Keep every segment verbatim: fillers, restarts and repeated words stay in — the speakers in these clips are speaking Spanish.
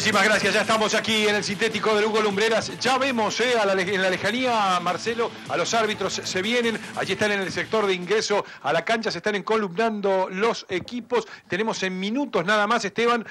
Muchísimas gracias, ya estamos aquí en el sintético de Hugo Lumbreras. Ya vemos eh, a la, en la lejanía, Marcelo, a los árbitros se vienen. Allí están en el sector de ingreso a la cancha, se están encolumnando los equipos. Tenemos en minutos nada más, Esteban,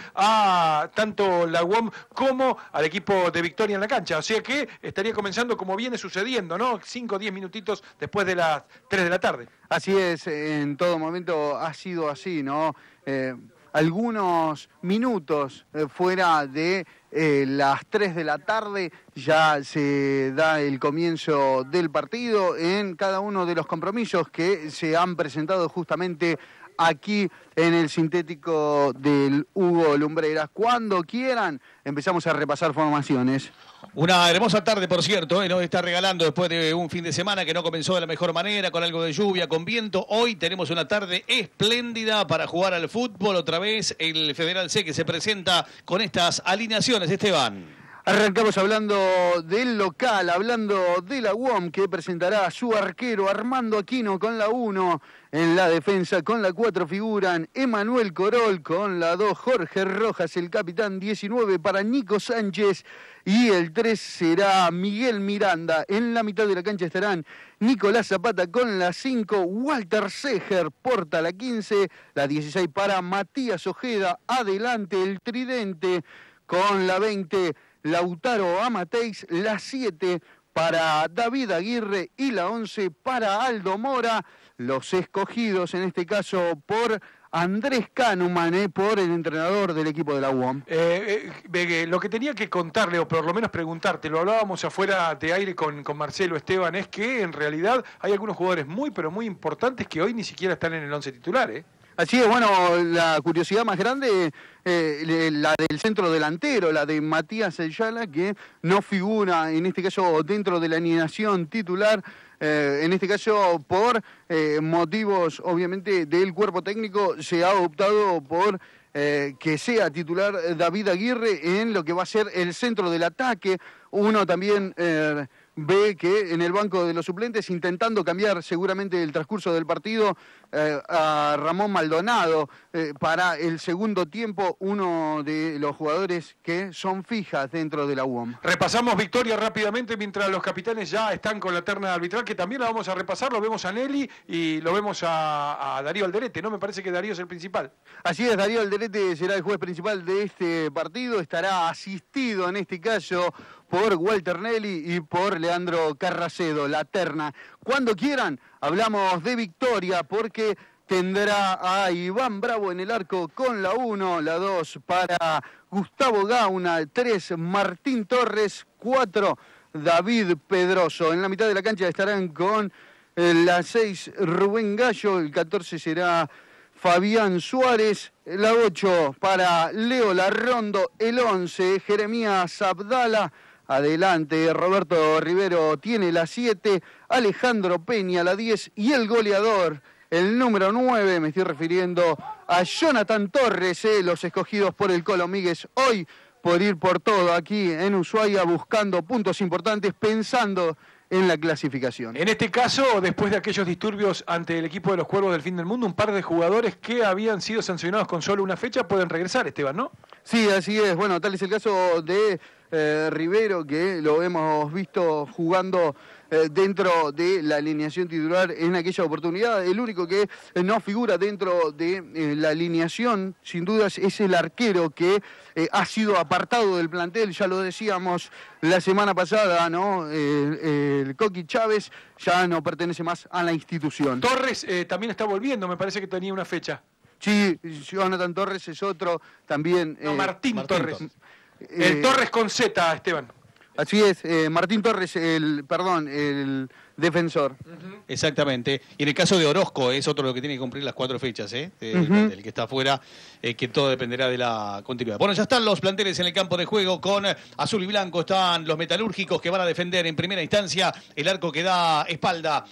a tanto la U O M como al equipo de Victoria en la cancha. O sea que estaría comenzando como viene sucediendo, ¿no? cinco o diez minutitos después de las tres de la tarde. Así es, en todo momento ha sido así, ¿no? Eh, algunos minutos eh, fuera de eh, las tres de la tarde ya se da el comienzo del partido en cada uno de los compromisos que se han presentado justamente aquí en el sintético del Hugo Lumbreras. Cuando quieran empezamos a repasar formaciones. Una hermosa tarde, por cierto, ¿eh? Nos está regalando después de un fin de semana que no comenzó de la mejor manera, con algo de lluvia, con viento. Hoy tenemos una tarde espléndida para jugar al fútbol. Otra vez el Federal C que se presenta con estas alineaciones, Esteban. Arrancamos hablando del local, hablando de la U O M que presentará a su arquero Armando Aquino con la uno. En la defensa con la cuatro figuran Emanuel Corol, con la dos Jorge Rojas, el capitán. Diecinueve para Nico Sánchez y el tres será Miguel Miranda. En la mitad de la cancha estarán Nicolás Zapata con la cinco, Walter Seger porta la quince, la dieciséis para Matías Ojeda. Adelante el tridente con la veinte, Lautaro Amateis, la siete para David Aguirre y la once para Aldo Mora. Los escogidos en este caso por Andrés Kahneman, eh, por el entrenador del equipo de la U O M. Eh, eh, lo que tenía que contarle, o por lo menos preguntarte, lo hablábamos afuera de aire con, con Marcelo, Esteban, es que en realidad hay algunos jugadores muy, pero muy importantes que hoy ni siquiera están en el once titular, ¿eh? Así es, bueno, la curiosidad más grande, eh, la del centro delantero, la de Matías Ayala, que no figura en este caso dentro de la alineación titular, eh, en este caso por eh, motivos obviamente del cuerpo técnico, se ha optado por eh, que sea titular David Aguirre en lo que va a ser el centro del ataque. Uno también Eh, ve que en el banco de los suplentes, intentando cambiar seguramente el transcurso del partido, eh, a Ramón Maldonado eh, para el segundo tiempo, uno de los jugadores que son fijas dentro de la U O M. Repasamos Victoria rápidamente mientras los capitanes ya están con la terna arbitral, que también la vamos a repasar. Lo vemos a Nelly y lo vemos a, a Darío Alderete, ¿no? Me parece que Darío es el principal. Así es, Darío Alderete será el juez principal de este partido, estará asistido en este caso por Walter Nelly y por Leandro Carracedo, la terna. Cuando quieran, hablamos de Victoria, porque tendrá a Iván Bravo en el arco con la uno, la dos para Gustavo Gauna, tres Martín Torres, cuatro David Pedroso. En la mitad de la cancha estarán con eh, la seis Rubén Gallo, el catorce será Fabián Suárez, la ocho para Leo Larrondo, el once Jeremías Abdala. Adelante, Roberto Rivero tiene la siete, Alejandro Peña la diez y el goleador, el número nueve, me estoy refiriendo a Jonathan Torres, eh, los escogidos por el Colo Míguez hoy por ir por todo aquí en Ushuaia, buscando puntos importantes, pensando en la clasificación. En este caso, después de aquellos disturbios ante el equipo de los Cuervos del Fin del Mundo, un par de jugadores que habían sido sancionados con solo una fecha pueden regresar, Esteban, ¿no? Sí, así es. Bueno, tal es el caso de eh, Rivero, que lo hemos visto jugando eh, dentro de la alineación titular en aquella oportunidad. El único que eh, no figura dentro de eh, la alineación, sin dudas, es el arquero que eh, ha sido apartado del plantel. Ya lo decíamos la semana pasada, ¿no? Eh, el Coqui Chávez ya no pertenece más a la institución. Torres eh, también está volviendo, me parece que tenía una fecha. Sí, Jonathan Torres es otro también. No, eh, Martín, Martín Torres. Torres. El Eh, Torres con Z, Esteban. Así es, eh, Martín Torres, el, perdón, el defensor. Uh-huh. Exactamente. Y en el caso de Orozco, es otro lo que tiene que cumplir las cuatro fechas, ¿eh? El, Uh-huh. el que está afuera, eh, que todo dependerá de la continuidad. Bueno, ya están los planteles en el campo de juego con azul y blanco. Están los metalúrgicos que van a defender en primera instancia el arco que da espalda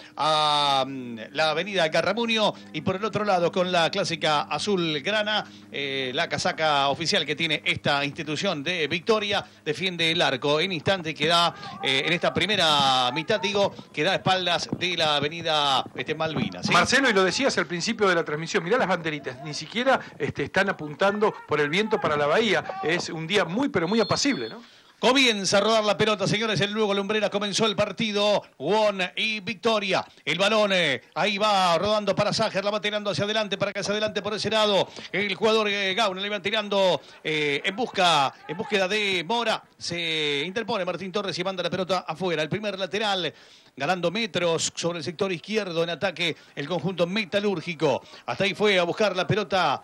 a um, la avenida Garramunio. Y por el otro lado, con la clásica azul grana, eh, la casaca oficial que tiene esta institución de Victoria, defiende el arco. En instancia instante que da, eh, en esta primera mitad, digo, que da a espaldas de la avenida este, Malvinas. ¿Sí? Marcelo, y lo decías al principio de la transmisión, mirá las banderitas, ni siquiera este, están apuntando por el viento para la bahía. Es un día muy, pero muy apacible, ¿no? Comienza a rodar la pelota, señores. El Lugo Lumbreras comenzó el partido. Won y Victoria. El balón eh, ahí va rodando para Ságer. La va tirando hacia adelante para que hacia adelante por ese lado. El jugador eh, Gauna le va tirando eh, en busca, en búsqueda de Mora. Se interpone Martín Torres y manda la pelota afuera. El primer lateral ganando metros sobre el sector izquierdo en ataque el conjunto metalúrgico. Hasta ahí fue a buscar la pelota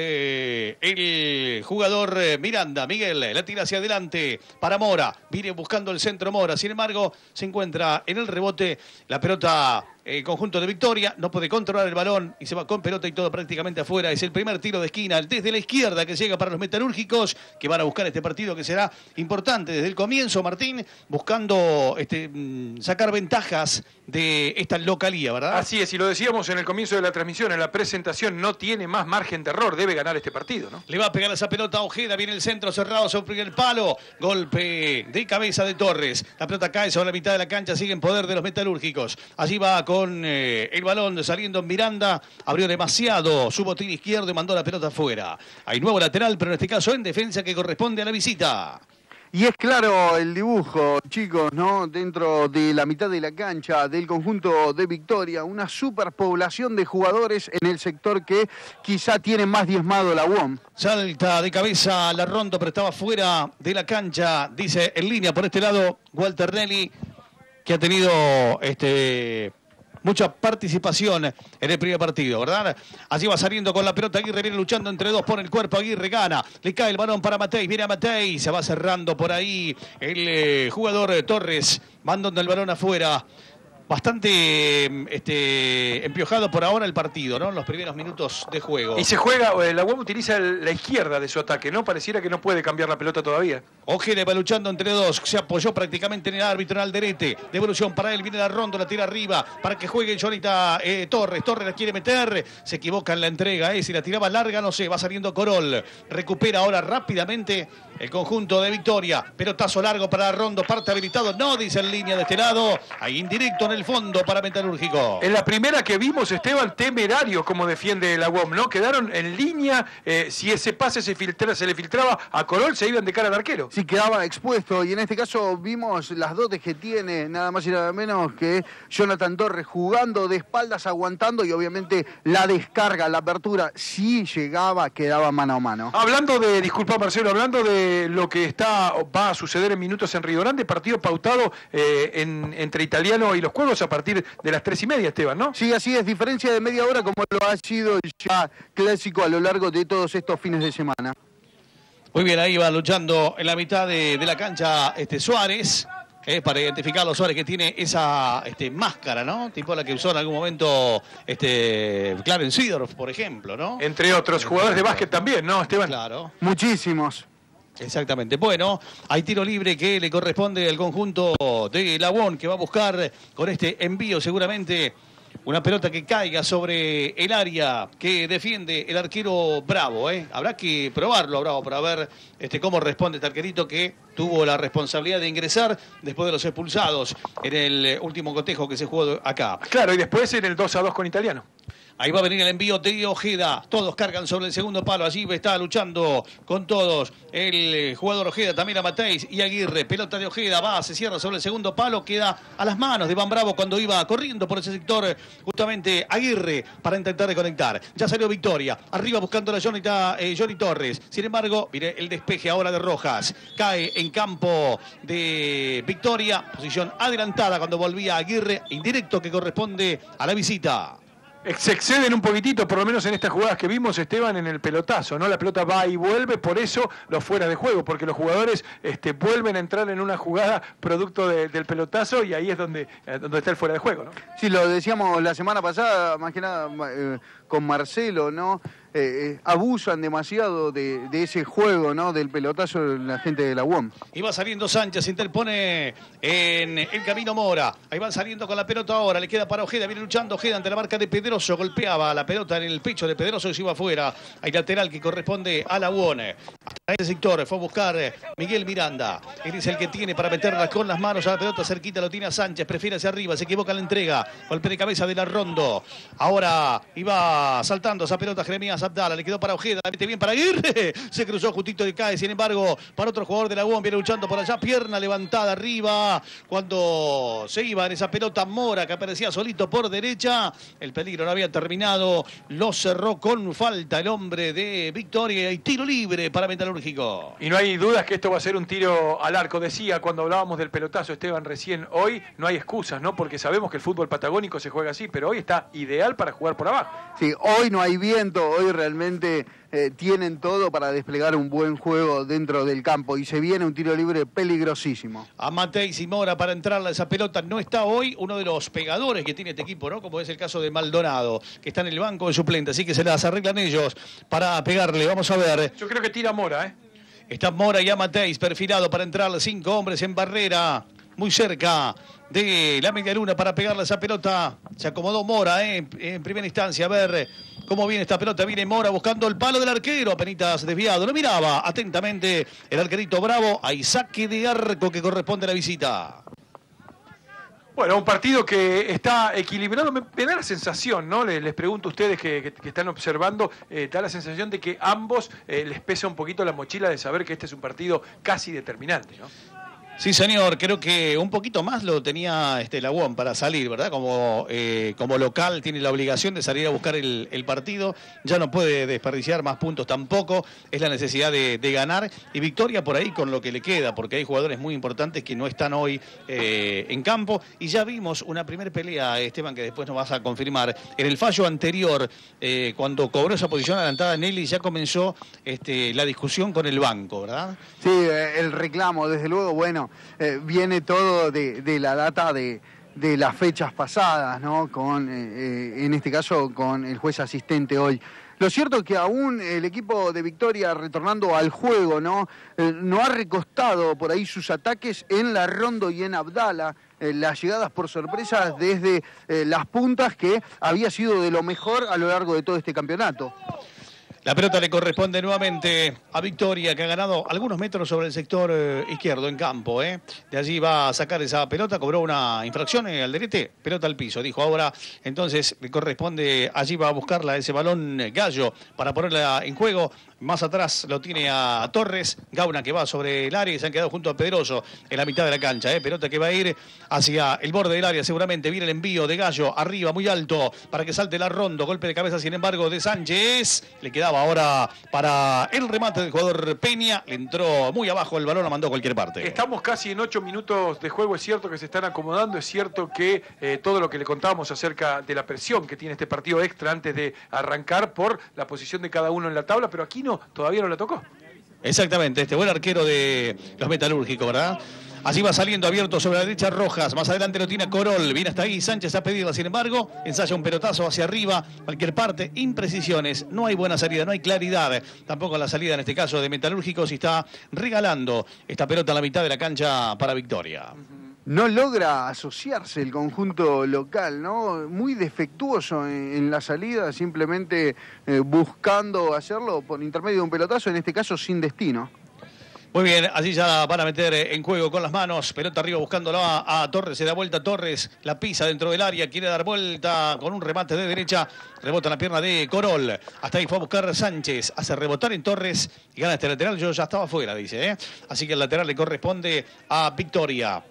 eh, el jugador eh, Miranda. Miguel la tira hacia adelante para Mora. Viene buscando el centro Mora. Sin embargo, se encuentra en el rebote la pelota. El conjunto de Victoria no puede controlar el balón y se va con pelota y todo prácticamente afuera. Es el primer tiro de esquina desde la izquierda que llega para los metalúrgicos que van a buscar este partido que será importante desde el comienzo, Martín, buscando este, sacar ventajas de esta localía, ¿verdad? Así es, y lo decíamos en el comienzo de la transmisión, en la presentación, no tiene más margen de error, debe ganar este partido, ¿no? Le va a pegar esa pelota a Ojeda, viene el centro cerrado sobre el palo, golpe de cabeza de Torres, la pelota cae sobre la mitad de la cancha, sigue en poder de los metalúrgicos, allí va con eh, el balón saliendo en Miranda, abrió demasiado su botín izquierdo y mandó la pelota afuera. Hay nuevo lateral, pero en este caso en defensa que corresponde a la visita. Y es claro el dibujo, chicos, ¿no? Dentro de la mitad de la cancha del conjunto de Victoria, una superpoblación de jugadores en el sector que quizá tiene más diezmado la U O M. Salta de cabeza la Rondo, pero estaba fuera de la cancha, dice en línea por este lado Walter Nelly, que ha tenido este... mucha participación en el primer partido, ¿verdad? Allí va saliendo con la pelota Aguirre, viene luchando entre dos, pone el cuerpo, Aguirre gana, le cae el balón para Matei, viene a Matei, se va cerrando por ahí el eh, jugador eh, Torres, mandando el balón afuera. Bastante este, empiojado por ahora el partido, ¿no? En los primeros minutos de juego. Y se juega, la U O M utiliza el, la izquierda de su ataque, ¿no? Pareciera que no puede cambiar la pelota todavía. Ojeda va luchando entre dos, se apoyó prácticamente en el árbitro, en Alderete. Devolución para él, viene la Rondo, la tira arriba para que juegue Jonita eh, Torres. Torres la quiere meter, se equivoca en la entrega, eh, si la tiraba larga, no sé, va saliendo Corol. Recupera ahora rápidamente el conjunto de Victoria. Pelotazo largo para Rondo, parte habilitado, no dice en línea de este lado. Ahí indirecto en el fondo para Metalúrgico. En la primera que vimos, Esteban, temerario como defiende la U O M, ¿no? Quedaron en línea, eh, si ese pase se, filtra, se le filtraba a Corol, se iban de cara al arquero. Sí, quedaba expuesto y en este caso vimos las dotes que tiene, nada más y nada menos que Jonathan Torres jugando de espaldas, aguantando y obviamente la descarga, la apertura, si llegaba, quedaba mano a mano. Hablando de, disculpa Marcelo, hablando de lo que está va a suceder en minutos en Río Grande, partido pautado eh, en, entre Italiano y los Cuervos a partir de las tres y media, Esteban, ¿no? Sí, así es, diferencia de media hora como lo ha sido ya clásico a lo largo de todos estos fines de semana. Muy bien, ahí va luchando en la mitad de, de la cancha este Suárez, eh, para identificar a los Suárez que tiene esa este, máscara, ¿no? Tipo la que usó en algún momento este Clarence Seedorf, por ejemplo, ¿no? Entre otros, jugadores de básquet también, ¿no, Esteban? Claro. Muchísimos. Exactamente. Bueno, hay tiro libre que le corresponde al conjunto de la U O M, que va a buscar con este envío seguramente una pelota que caiga sobre el área que defiende el arquero Bravo, ¿eh? Habrá que probarlo, Bravo, para ver este, cómo responde este arquerito que tuvo la responsabilidad de ingresar después de los expulsados en el último cotejo que se jugó acá. Claro, y después en el dos a dos con Italiano. Ahí va a venir el envío de Ojeda. Todos cargan sobre el segundo palo. Allí está luchando con todos. El jugador Ojeda, también a Mateis y Aguirre. Pelota de Ojeda, va, se cierra sobre el segundo palo. Queda a las manos de Van Bravo cuando iba corriendo por ese sector. Justamente Aguirre para intentar reconectar. Ya salió Victoria. Arriba buscando la Johnny, eh, Johnny Torres. Sin embargo, mire el despeje ahora de Rojas. Cae en campo de Victoria. Posición adelantada cuando volvía Aguirre. Indirecto que corresponde a la visita. Se exceden un poquitito, por lo menos en estas jugadas que vimos, Esteban, en el pelotazo, ¿no? La pelota va y vuelve, por eso los fuera de juego, porque los jugadores este, vuelven a entrar en una jugada producto de, del pelotazo y ahí es donde, donde está el fuera de juego, ¿no? Sí, lo decíamos la semana pasada, más que nada eh, con Marcelo, ¿no? eh, abusan demasiado de, de ese juego, ¿no? Del pelotazo de la gente de la U O M. Y va saliendo Sánchez, se interpone en el camino Mora. Ahí va saliendo con la pelota ahora, le queda para Ojeda, viene luchando Ojeda ante la marca de Pedroso, golpeaba la pelota en el pecho de Pedroso y se iba afuera. Hay lateral que corresponde a la U O M. Hasta ese sector fue a buscar Miguel Miranda. Él es el que tiene para meterla con las manos a la pelota cerquita, lo tiene a Sánchez, prefiere hacia arriba, se equivoca en la entrega. Golpe de cabeza de la Rondo. Ahora iba saltando esa pelota Jeremías Abdala, le quedó para Ojeda, la mete bien para Aguirre. Se cruzó justito y cae, sin embargo, para otro jugador de la U O M, viene luchando por allá, pierna levantada arriba. Cuando se iba en esa pelota Mora, que aparecía solito por derecha, el peligro no había terminado, lo cerró con falta el hombre de Victoria y tiro libre para Metalúrgico. Y no hay dudas que esto va a ser un tiro al arco. Decía cuando hablábamos del pelotazo Esteban recién, hoy no hay excusas, ¿no? Porque sabemos que el fútbol patagónico se juega así, pero hoy está ideal para jugar por abajo. Sí, hoy no hay viento, hoy realmente eh, tienen todo para desplegar un buen juego dentro del campo y se viene un tiro libre peligrosísimo. A Mateis y Mora para entrarle a esa pelota. No está hoy uno de los pegadores que tiene este equipo, ¿no? Como es el caso de Maldonado, que está en el banco de suplente, así que se las arreglan ellos para pegarle. Vamos a ver. Yo creo que tira Mora, ¿eh? Está Mora y Amateis perfilado para entrarle. Cinco hombres en barrera, muy cerca de la media luna para pegarle a esa pelota. Se acomodó Mora, ¿eh? En primera instancia. A ver cómo viene esta pelota. Viene Mora buscando el palo del arquero. Apenitas desviado. Lo miraba atentamente el arquerito Bravo. Hay saque de arco que corresponde a la visita. Bueno, un partido que está equilibrado, me, me da la sensación, ¿no? Les, les pregunto a ustedes que, que, que están observando, eh, da la sensación de que ambos eh, les pesa un poquito la mochila de saber que este es un partido casi determinante, ¿no? Sí, señor, creo que un poquito más lo tenía este, la U O M para salir, ¿verdad? Como, eh, como local tiene la obligación de salir a buscar el, el partido, ya no puede desperdiciar más puntos tampoco, es la necesidad de, de ganar y victoria por ahí con lo que le queda, porque hay jugadores muy importantes que no están hoy eh, en campo y ya vimos una primera pelea, Esteban, que después nos vas a confirmar. En el fallo anterior, eh, cuando cobró esa posición adelantada Nelly, ya comenzó este, la discusión con el banco, ¿verdad? Sí, el reclamo, desde luego, bueno, eh, viene todo de, de la data de, de las fechas pasadas, ¿no? Con, eh, en este caso, con el juez asistente hoy. Lo cierto es que aún el equipo de Victoria, retornando al juego, ¿no? Eh, no ha recostado por ahí sus ataques en la Rondo y en Abdala, eh, las llegadas por sorpresa desde eh, las puntas, que había sido de lo mejor a lo largo de todo este campeonato. La pelota le corresponde nuevamente a Victoria, que ha ganado algunos metros sobre el sector eh, izquierdo en campo. ¿eh? De allí va a sacar esa pelota, cobró una infracción en Alderete, pelota al piso. Dijo ahora, entonces le corresponde, allí va a buscarla ese balón Gallo para ponerla en juego. Más atrás lo tiene a Torres, Gauna que va sobre el área y se han quedado junto a Pedroso en la mitad de la cancha. ¿eh? Pelota que va a ir hacia el borde del área, seguramente viene el envío de Gallo, arriba muy alto para que salte la Rondo, golpe de cabeza sin embargo de Sánchez. Le quedaba ahora para el remate del jugador Peña, le entró muy abajo el balón, la mandó a cualquier parte. Estamos casi en ocho minutos de juego, es cierto que se están acomodando, es cierto que eh, todo lo que le contábamos acerca de la presión que tiene este partido extra antes de arrancar por la posición de cada uno en la tabla, pero aquí no, todavía no la tocó. Exactamente, este buen arquero de los Metalúrgicos, ¿verdad? Así va saliendo abierto sobre la derecha Rojas. Más adelante lo tiene Corol. Viene hasta ahí. Sánchez ha pedido, sin embargo, ensaya un pelotazo hacia arriba. Cualquier parte. Imprecisiones. No hay buena salida, no hay claridad. Tampoco la salida en este caso de Metalúrgicos. Y está regalando esta pelota a la mitad de la cancha para Victoria. No logra asociarse el conjunto local, ¿no? Muy defectuoso en, en la salida, simplemente eh, buscando hacerlo por intermedio de un pelotazo, en este caso sin destino. Muy bien, allí ya van a meter en juego con las manos, pelota arriba buscándolo a, a Torres, se da vuelta Torres, la pisa dentro del área, quiere dar vuelta con un remate de derecha, rebota en la pierna de Corol, hasta ahí fue a buscar Sánchez, hace rebotar en Torres y gana este lateral, yo ya estaba fuera, dice, ¿eh? Así que el lateral le corresponde a Victoria.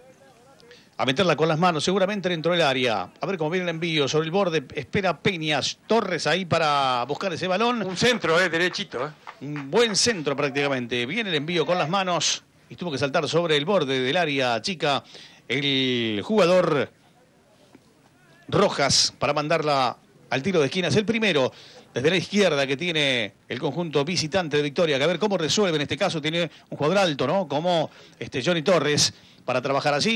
A meterla con las manos, seguramente dentro del área. A ver cómo viene el envío sobre el borde. Espera Peñas, Torres ahí para buscar ese balón. Un centro, eh, derechito. Eh. Un buen centro prácticamente. Viene el envío con las manos y tuvo que saltar sobre el borde del área chica el jugador Rojas para mandarla al tiro de esquina. Es el primero desde la izquierda que tiene el conjunto visitante de Victoria. Que a ver cómo resuelve en este caso. Tiene un jugador alto, ¿no? Como este Johnny Torres para trabajar allí.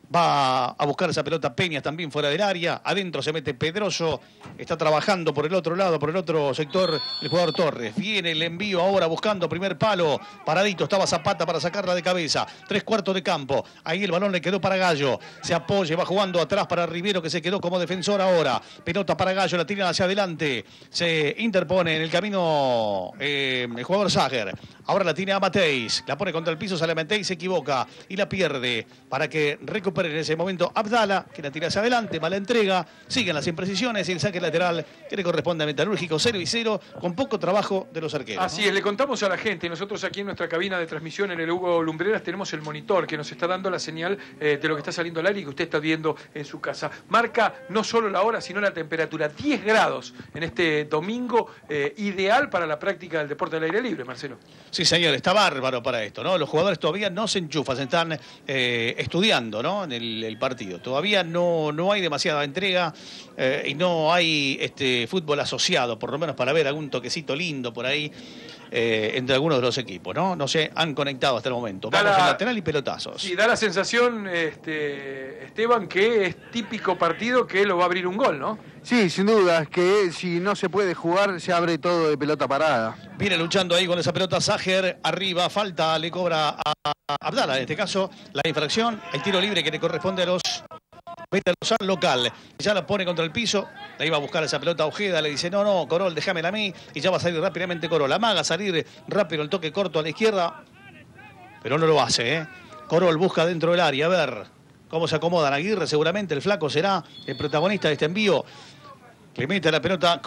Va a buscar esa pelota Peñas también fuera del área. Adentro se mete Pedroso. Está trabajando por el otro lado, por el otro sector, el jugador Torres. Viene el envío ahora buscando primer palo. Paradito estaba Zapata para sacarla de cabeza. Tres cuartos de campo. Ahí el balón le quedó para Gallo. Se apoya, va jugando atrás para Rivero, que se quedó como defensor ahora. Pelota para Gallo, la tiran hacia adelante. Se interpone en el camino eh, el jugador Sager. Ahora la tiene a Mateis. La pone contra el piso, sale a Mateis, se equivoca y la pierde para que recupere en ese momento Abdala, que la tira hacia adelante, mala entrega, siguen las imprecisiones y el saque lateral que le corresponde a Metalúrgico, cero y cero, con poco trabajo de los arqueros. Así ¿no? es, le contamos a la gente, nosotros aquí en nuestra cabina de transmisión en el Hugo Lumbreras tenemos el monitor que nos está dando la señal eh, de lo que está saliendo al aire y que usted está viendo en su casa. Marca no solo la hora, sino la temperatura, diez grados en este domingo, eh, ideal para la práctica del deporte al aire libre, Marcelo. Sí, señor, está bárbaro para esto, ¿no? Los jugadores todavía no se enchufan, se están eh, estudiando, ¿no? En el, el partido. Todavía no, no hay demasiada entrega eh, y no hay este fútbol asociado, por lo menos para ver algún toquecito lindo por ahí eh, entre algunos de los equipos, ¿no? No se han conectado hasta el momento. Vamos al lateral y pelotazos. Sí, da la sensación, este, Esteban, que es típico partido que lo va a abrir un gol, ¿no? Sí, sin duda, es que si no se puede jugar, se abre todo de pelota parada. Viene luchando ahí con esa pelota Sager, arriba, falta, le cobra a Abdala, en este caso, la infracción, el tiro libre que le corresponde a los Metaluzán local. Ya la pone contra el piso, la iba a buscar esa pelota Ojeda, le dice, no, no, Corol, déjamela a mí, y ya va a salir rápidamente Corol. Amaga salir rápido el toque corto a la izquierda, pero no lo hace, ¿eh? Corol busca dentro del área, a ver cómo se acomodan. Aguirre, seguramente el flaco será el protagonista de este envío. Le mete la pelota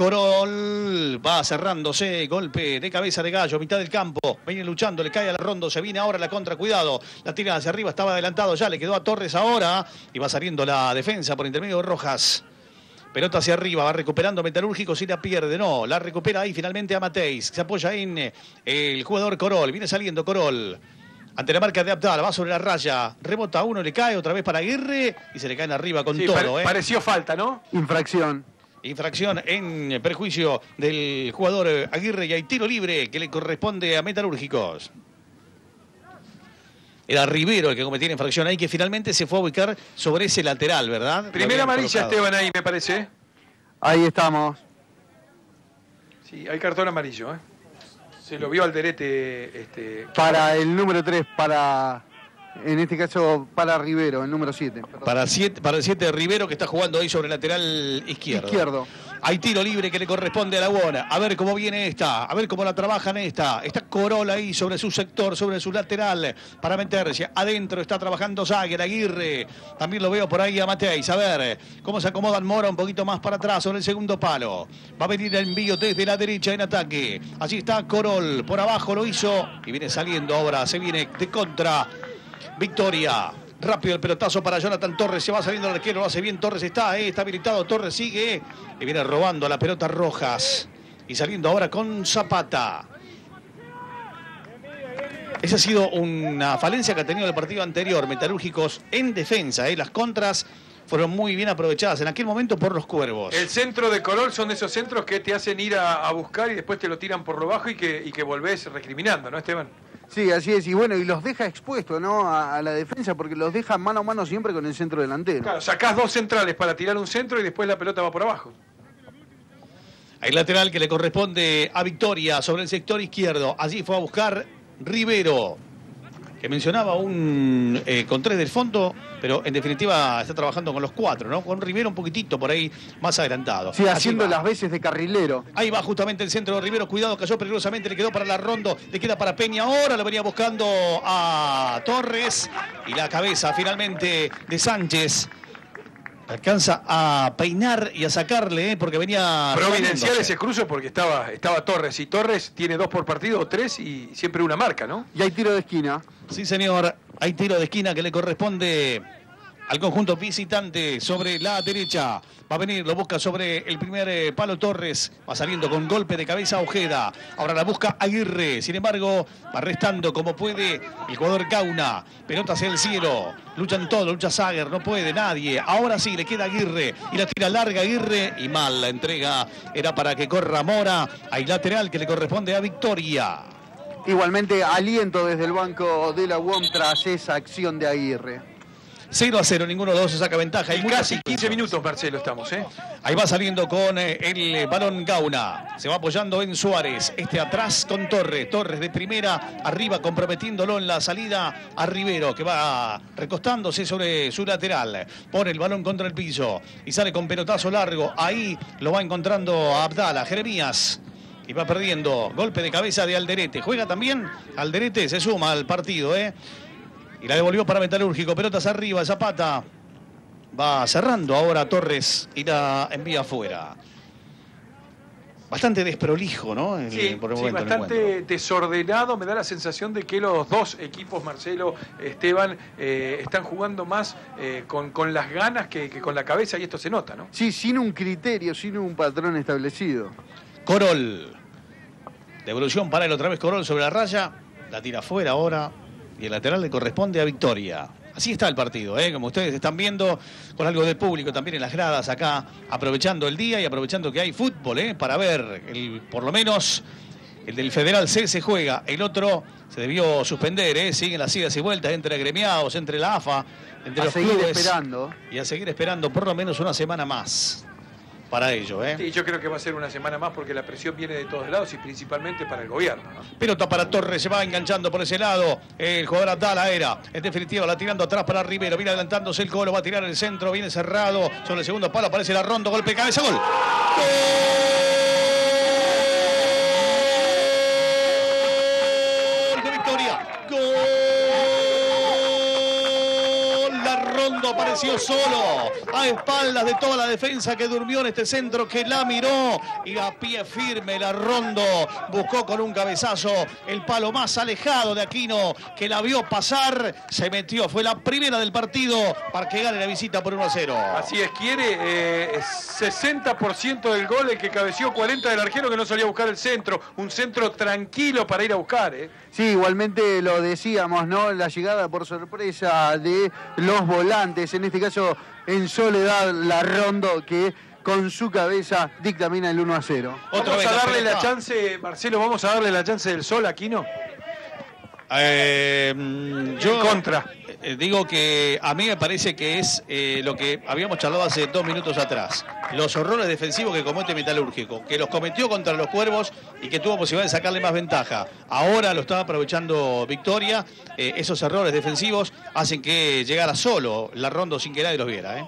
Corol, va cerrándose, golpe de cabeza de Gallo, mitad del campo, viene luchando, le cae a la Rondo, se viene ahora la contra, cuidado, la tira hacia arriba, estaba adelantado ya, le quedó a Torres ahora, y va saliendo la defensa por intermedio de Rojas. Pelota hacia arriba, va recuperando Metalúrgico, si la pierde, no, la recupera ahí finalmente a Mateis, se apoya en el jugador Corol, viene saliendo Corol. Ante la marca de Abdala, va sobre la raya, rebota uno, le cae otra vez para Aguirre, y se le caen arriba con sí, todo. pare ¿eh? Pareció falta, ¿no? Infracción. Infracción en perjuicio del jugador Aguirre y hay tiro libre que le corresponde a Metalúrgicos. Era Rivero el que cometió la infracción ahí, que finalmente se fue a ubicar sobre ese lateral, ¿verdad? Primera amarilla, Esteban, ahí me parece. Ahí estamos. Sí, hay cartón amarillo, ¿eh? Se lo vio Alderete. Este... Para el número tres, para... En este caso, para Rivero, el número siete. Para, siete, para el siete de Rivero, que está jugando ahí sobre el lateral izquierdo. Izquierdo. Hay tiro libre que le corresponde a Laguna. A ver cómo viene esta, a ver cómo la trabajan esta. Está Corol ahí sobre su sector, sobre su lateral, para meterse. Adentro está trabajando Sager, Aguirre. También lo veo por ahí a Mateis. A ver cómo se acomodan Mora un poquito más para atrás sobre el segundo palo. Va a venir el envío desde la derecha en ataque. Allí está Corol, por abajo lo hizo y viene saliendo ahora. Se viene de contra. Victoria, rápido el pelotazo para Jonathan Torres, se va saliendo el arquero, lo hace bien Torres, está, eh, está habilitado, Torres sigue, y viene robando a la pelota Rojas, y saliendo ahora con Zapata. Esa ha sido una falencia que ha tenido el partido anterior, Metalúrgicos en defensa, eh, las contras fueron muy bien aprovechadas en aquel momento por los Cuervos. El centro de Corol son de esos centros que te hacen ir a, a buscar y después te lo tiran por lo bajo y que, y que volvés recriminando, ¿no, Esteban? Sí, así es. Y bueno, y los deja expuestos, ¿no? A, a la defensa, porque los deja mano a mano siempre con el centro delantero. Claro, sacás dos centrales para tirar un centro y después la pelota va por abajo. Hay lateral que le corresponde a Victoria sobre el sector izquierdo. Allí fue a buscar Rivero, que mencionaba un eh, con tres del fondo, pero en definitiva está trabajando con los cuatro, ¿no? Con Rivero un poquitito por ahí más adelantado. Sí, haciendo las veces de carrilero. Ahí va justamente el centro de Rivero, cuidado, cayó peligrosamente, le quedó para la Rondo, le queda para Peña, ahora lo venía buscando a Torres, y la cabeza finalmente de Sánchez. Alcanza a peinar y a sacarle, ¿eh? Porque venía... Providencial ese cruzo porque estaba, estaba Torres, y Torres tiene dos por partido, o tres, y siempre una marca, ¿no? Y hay tiro de esquina. Sí, señor, hay tiro de esquina que le corresponde al conjunto visitante sobre la derecha. Va a venir, lo busca sobre el primer eh, palo Torres. Va saliendo con golpe de cabeza Ojeda. Ahora la busca Aguirre. Sin embargo, va restando como puede el jugador Gauna. Pelota hacia el cielo. Luchan todos, lucha Sager, no puede nadie. Ahora sí, le queda Aguirre. Y la tira larga Aguirre. Y mal la entrega. Era para que corra Mora. Hay lateral que le corresponde a Victoria. Igualmente, aliento desde el banco de la U O M tras esa acción de Aguirre. cero a cero, ninguno de los dos se saca ventaja. Hay Y casi quince minutos, Marcelo, estamos, ¿eh? Ahí va saliendo con eh, el balón Gauna. Se va apoyando en Suárez. Este atrás con Torres. Torres de primera, arriba comprometiéndolo en la salida a Rivero, que va recostándose sobre su lateral. Pone el balón contra el piso y sale con pelotazo largo. Ahí lo va encontrando a Abdala. Jeremías. Y va perdiendo. Golpe de cabeza de Alderete. Juega también Alderete, se suma al partido, ¿eh? Y la devolvió para Metalúrgico. Pelotas arriba, Zapata. Va cerrando ahora Torres y la envía afuera. Bastante desprolijo, ¿no? El, Sí, por el sí, momento, bastante desordenado. Me da la sensación de que los dos equipos, Marcelo, Esteban, eh, están jugando más eh, con, con las ganas que, que con la cabeza, y esto se nota, ¿no? Sí, sin un criterio, sin un patrón establecido. Corol. Devolución para él otra vez Corol sobre la raya. La tira afuera ahora. Y el lateral le corresponde a Victoria. Así está el partido, ¿eh? Como ustedes están viendo, con algo de público también en las gradas acá, aprovechando el día y aprovechando que hay fútbol, ¿eh? Para ver, el, por lo menos, el del Federal C se juega, el otro se debió suspender, ¿eh? Siguen las idas y vueltas entre agremiados, entre la A F A, entre a los seguir clubes. esperando. Y a seguir esperando por lo menos una semana más para ello, ¿eh? Sí, yo creo que va a ser una semana más porque la presión viene de todos lados y principalmente para el gobierno, ¿no? Pelota para Torres, se va enganchando por ese lado. El jugador Abdala era, en definitiva, la tirando atrás para Rivero. Viene adelantándose el Colo, va a tirar el centro, viene cerrado. Sobre el segundo palo aparece la Rondo, golpe de cabeza, gol. ¡Gol! De Victoria. ¡Gol! La Rondo apareció solo, a espaldas de toda la defensa que durmió en este centro, que la miró, y a pie firme la Rondo buscó con un cabezazo el palo más alejado de Aquino, que la vio pasar, se metió, fue la primera del partido para que gane la visita por uno a cero. Así es, quiere eh, sesenta por ciento del gol el que cabeció, cuarenta del arquero que no salía a buscar el centro, un centro tranquilo para ir a buscar, ¿eh? Sí, igualmente lo decíamos, ¿no? La llegada por sorpresa de los volantes, en este caso en soledad la Rondo, que con su cabeza dictamina el uno a cero. Otra vamos a darle la chance, Marcelo, vamos a darle la chance del sol a Aquino. Eh, yo en contra. Eh, digo que a mí me parece que es eh, lo que habíamos charlado hace dos minutos atrás. Los horrores defensivos que comete Metalúrgico, que los cometió contra los Cuervos y que tuvo posibilidad de sacarle más ventaja. Ahora lo estaba aprovechando Victoria. Eh, esos errores defensivos hacen que llegara solo la Rondo sin que nadie los viera, ¿eh?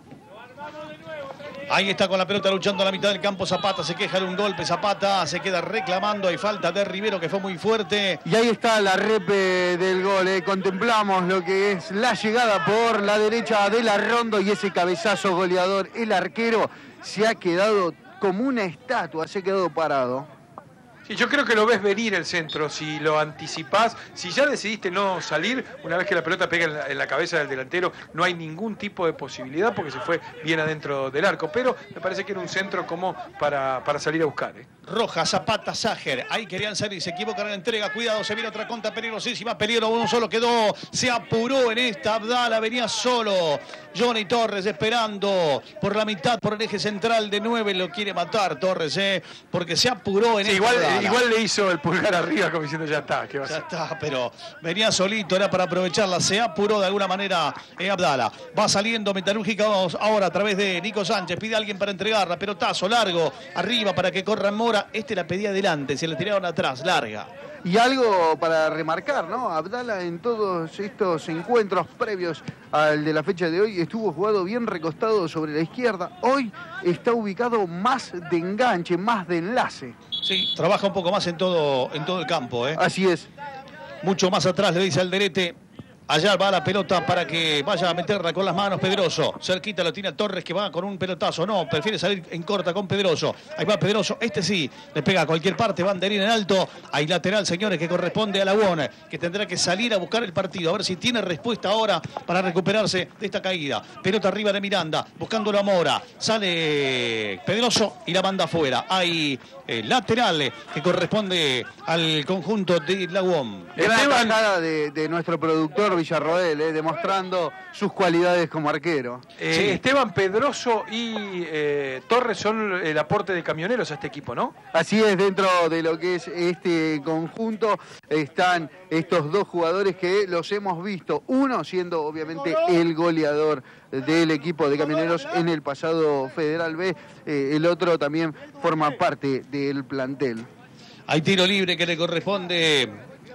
Ahí está con la pelota luchando a la mitad del campo Zapata, se queja de un golpe, Zapata se queda reclamando, hay falta de Rivero que fue muy fuerte. Y ahí está la repe del gol, ¿eh? Contemplamos lo que es la llegada por la derecha de la Rondo y ese cabezazo goleador. El arquero se ha quedado como una estatua, se ha quedado parado. Sí, yo creo que lo ves venir el centro, si lo anticipás, si ya decidiste no salir, una vez que la pelota pega en la, en la cabeza del delantero, no hay ningún tipo de posibilidad porque se fue bien adentro del arco, pero me parece que era un centro como para, para salir a buscar, ¿eh? Roja, Zapata, Ságer, ahí querían salir, se equivocan en la entrega, cuidado, se viene otra contra peligrosísima, peligro, uno solo quedó, se apuró en esta, Abdala venía solo, Johnny Torres esperando por la mitad, por el eje central de nueve, lo quiere matar Torres, ¿eh? Porque se apuró en sí, esta. Igual, Abdala. igual le hizo el pulgar arriba como diciendo ya está, ¿qué va a Ya hacer? está, pero venía solito, era para aprovecharla, se apuró de alguna manera eh, Abdala. Va saliendo Metalúrgica ahora a través de Nico Sánchez, pide a alguien para entregarla, pelotazo largo, arriba para que corra Mora, este la pedía adelante, se la tiraron atrás, larga. Y algo para remarcar, ¿no? Abdala en todos estos encuentros previos al de la fecha de hoy estuvo jugado bien recostado sobre la izquierda. Hoy está ubicado más de enganche, más de enlace. Sí, trabaja un poco más en todo, en todo el campo, ¿eh? Así es. Mucho más atrás le dice Alderete. Allá va la pelota para que vaya a meterla con las manos Pedroso. Cerquita lo tiene Torres que va con un pelotazo. No, prefiere salir en corta con Pedroso. Ahí va Pedroso. Este sí, le pega a cualquier parte. Banderín en alto. Hay lateral, señores, que corresponde a Lagón, que tendrá que salir a buscar el partido. A ver si tiene respuesta ahora para recuperarse de esta caída. Pelota arriba de Miranda, buscándolo a Mora. Sale Pedroso y la manda afuera. Hay eh, lateral que corresponde al conjunto de Lagón. Gran tajada de, de nuestro productor Villarroel, eh, demostrando sus cualidades como arquero. Eh, Sí. Esteban Pedroso y eh, Torres son el aporte de Camioneros a este equipo, ¿no? Así es, dentro de lo que es este conjunto están estos dos jugadores que los hemos visto. Uno siendo obviamente el goleador del equipo de Camioneros en el pasado Federal B. Eh, el otro también forma parte del plantel. Hay tiro libre que le corresponde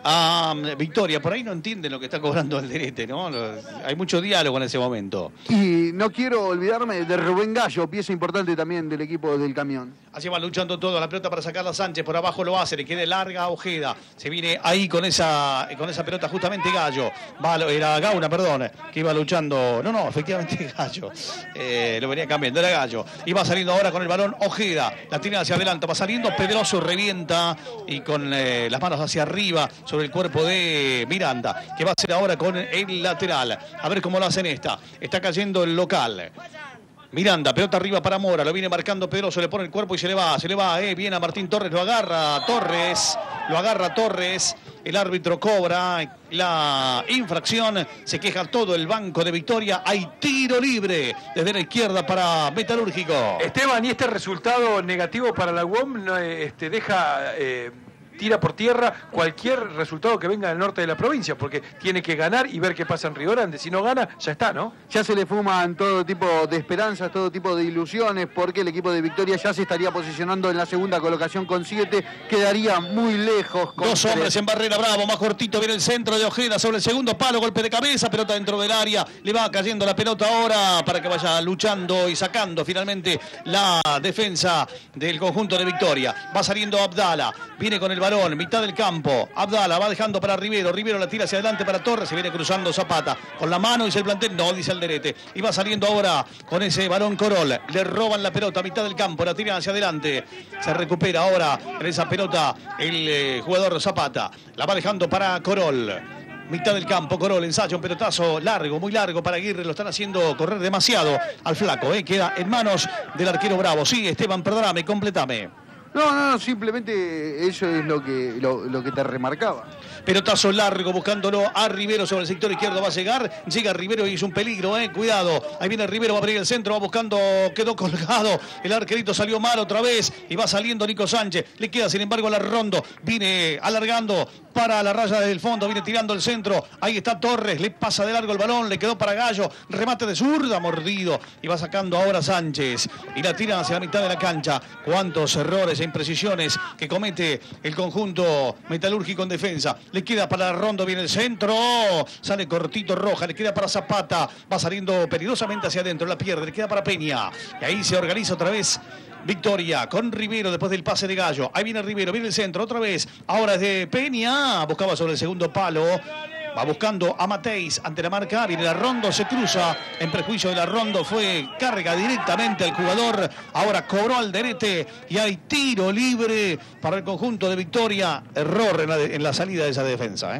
a um, Victoria. Por ahí no entienden lo que está cobrando Alderete, ¿no? Lo- hay mucho diálogo en ese momento. Y no quiero olvidarme de Rubén Gallo, pieza importante también del equipo del Camión. Allí va luchando todo, la pelota para sacarla a Sánchez, por abajo lo hace, le queda larga a Ojeda, se viene ahí con esa con esa pelota justamente Gallo, va, era Gauna, perdón, que iba luchando, no, no, efectivamente Gallo, eh, lo venía cambiando, era Gallo, y va saliendo ahora con el balón Ojeda, la tiene hacia adelante, va saliendo, Pedroso revienta y con eh, las manos hacia arriba sobre el cuerpo de Miranda, que va a hacer ahora con el lateral, a ver cómo lo hacen esta, está cayendo el local. Miranda, pelota arriba para Mora, lo viene marcando Pedroso, le pone el cuerpo y se le va, se le va, eh, viene a Martín Torres, lo agarra Torres, lo agarra Torres, el árbitro cobra la infracción, se queja todo el banco de Victoria, hay tiro libre desde la izquierda para Metalúrgico. Esteban, y este resultado negativo para la U O M no, eh, este, deja... Eh, tira por tierra cualquier resultado que venga del norte de la provincia, porque tiene que ganar y ver qué pasa en Río Grande. Si no gana, ya está, ¿no? Ya se le fuman todo tipo de esperanzas, todo tipo de ilusiones, porque el equipo de Victoria ya se estaría posicionando en la segunda colocación con siete, quedaría muy lejos. Con Dos tres. hombres en barrera, Bravo, más cortito, viene el centro de Ojeda sobre el segundo palo, golpe de cabeza, pelota dentro del área, le va cayendo la pelota ahora para que vaya luchando y sacando finalmente la defensa del conjunto de Victoria. Va saliendo Abdala, viene con el balón, mitad del campo, Abdala va dejando para Rivero, Rivero la tira hacia adelante para Torres, se viene cruzando Zapata, con la mano dice el plantel, no, dice Alderete, y va saliendo ahora con ese balón Corol, le roban la pelota a mitad del campo, la tiran hacia adelante, se recupera ahora en esa pelota el eh, jugador Zapata, la va dejando para Corol. Mitad del campo, Corol, ensayo, un pelotazo largo, muy largo para Aguirre, lo están haciendo correr demasiado al flaco, eh, queda en manos del arquero Bravo. Sí, Esteban, perdóname, completame. No, no, no, simplemente eso es lo que, lo, lo que te remarcaba. Pelotazo largo buscándolo a Rivero sobre el sector izquierdo, va a llegar, llega Rivero y es un peligro, eh, cuidado, ahí viene Rivero, va a abrir el centro, va buscando, quedó colgado, el arquerito salió mal otra vez y va saliendo Nico Sánchez, le queda sin embargo la Rondo, viene alargando para la raya del fondo, viene tirando el centro, ahí está Torres, le pasa de largo el balón, le quedó para Gallo, remate de zurda, mordido, y va sacando ahora Sánchez, y la tira hacia la mitad de la cancha, cuántos errores e imprecisiones que comete el conjunto metalúrgico en defensa, le queda para Rondo, viene el centro, sale cortito Roja, le queda para Zapata, va saliendo peligrosamente hacia adentro, la pierde, le queda para Peña, y ahí se organiza otra vez Victoria con Rivero después del pase de Gallo, ahí viene Rivero, viene el centro otra vez, ahora es de Peña, buscaba sobre el segundo palo, va buscando a Mateis ante la marca, viene la Rondo, se cruza, en prejuicio de la Rondo fue carga directamente al jugador, ahora cobró Alderete y hay tiro libre para el conjunto de Victoria, error en la, de, en la salida de esa defensa, ¿eh?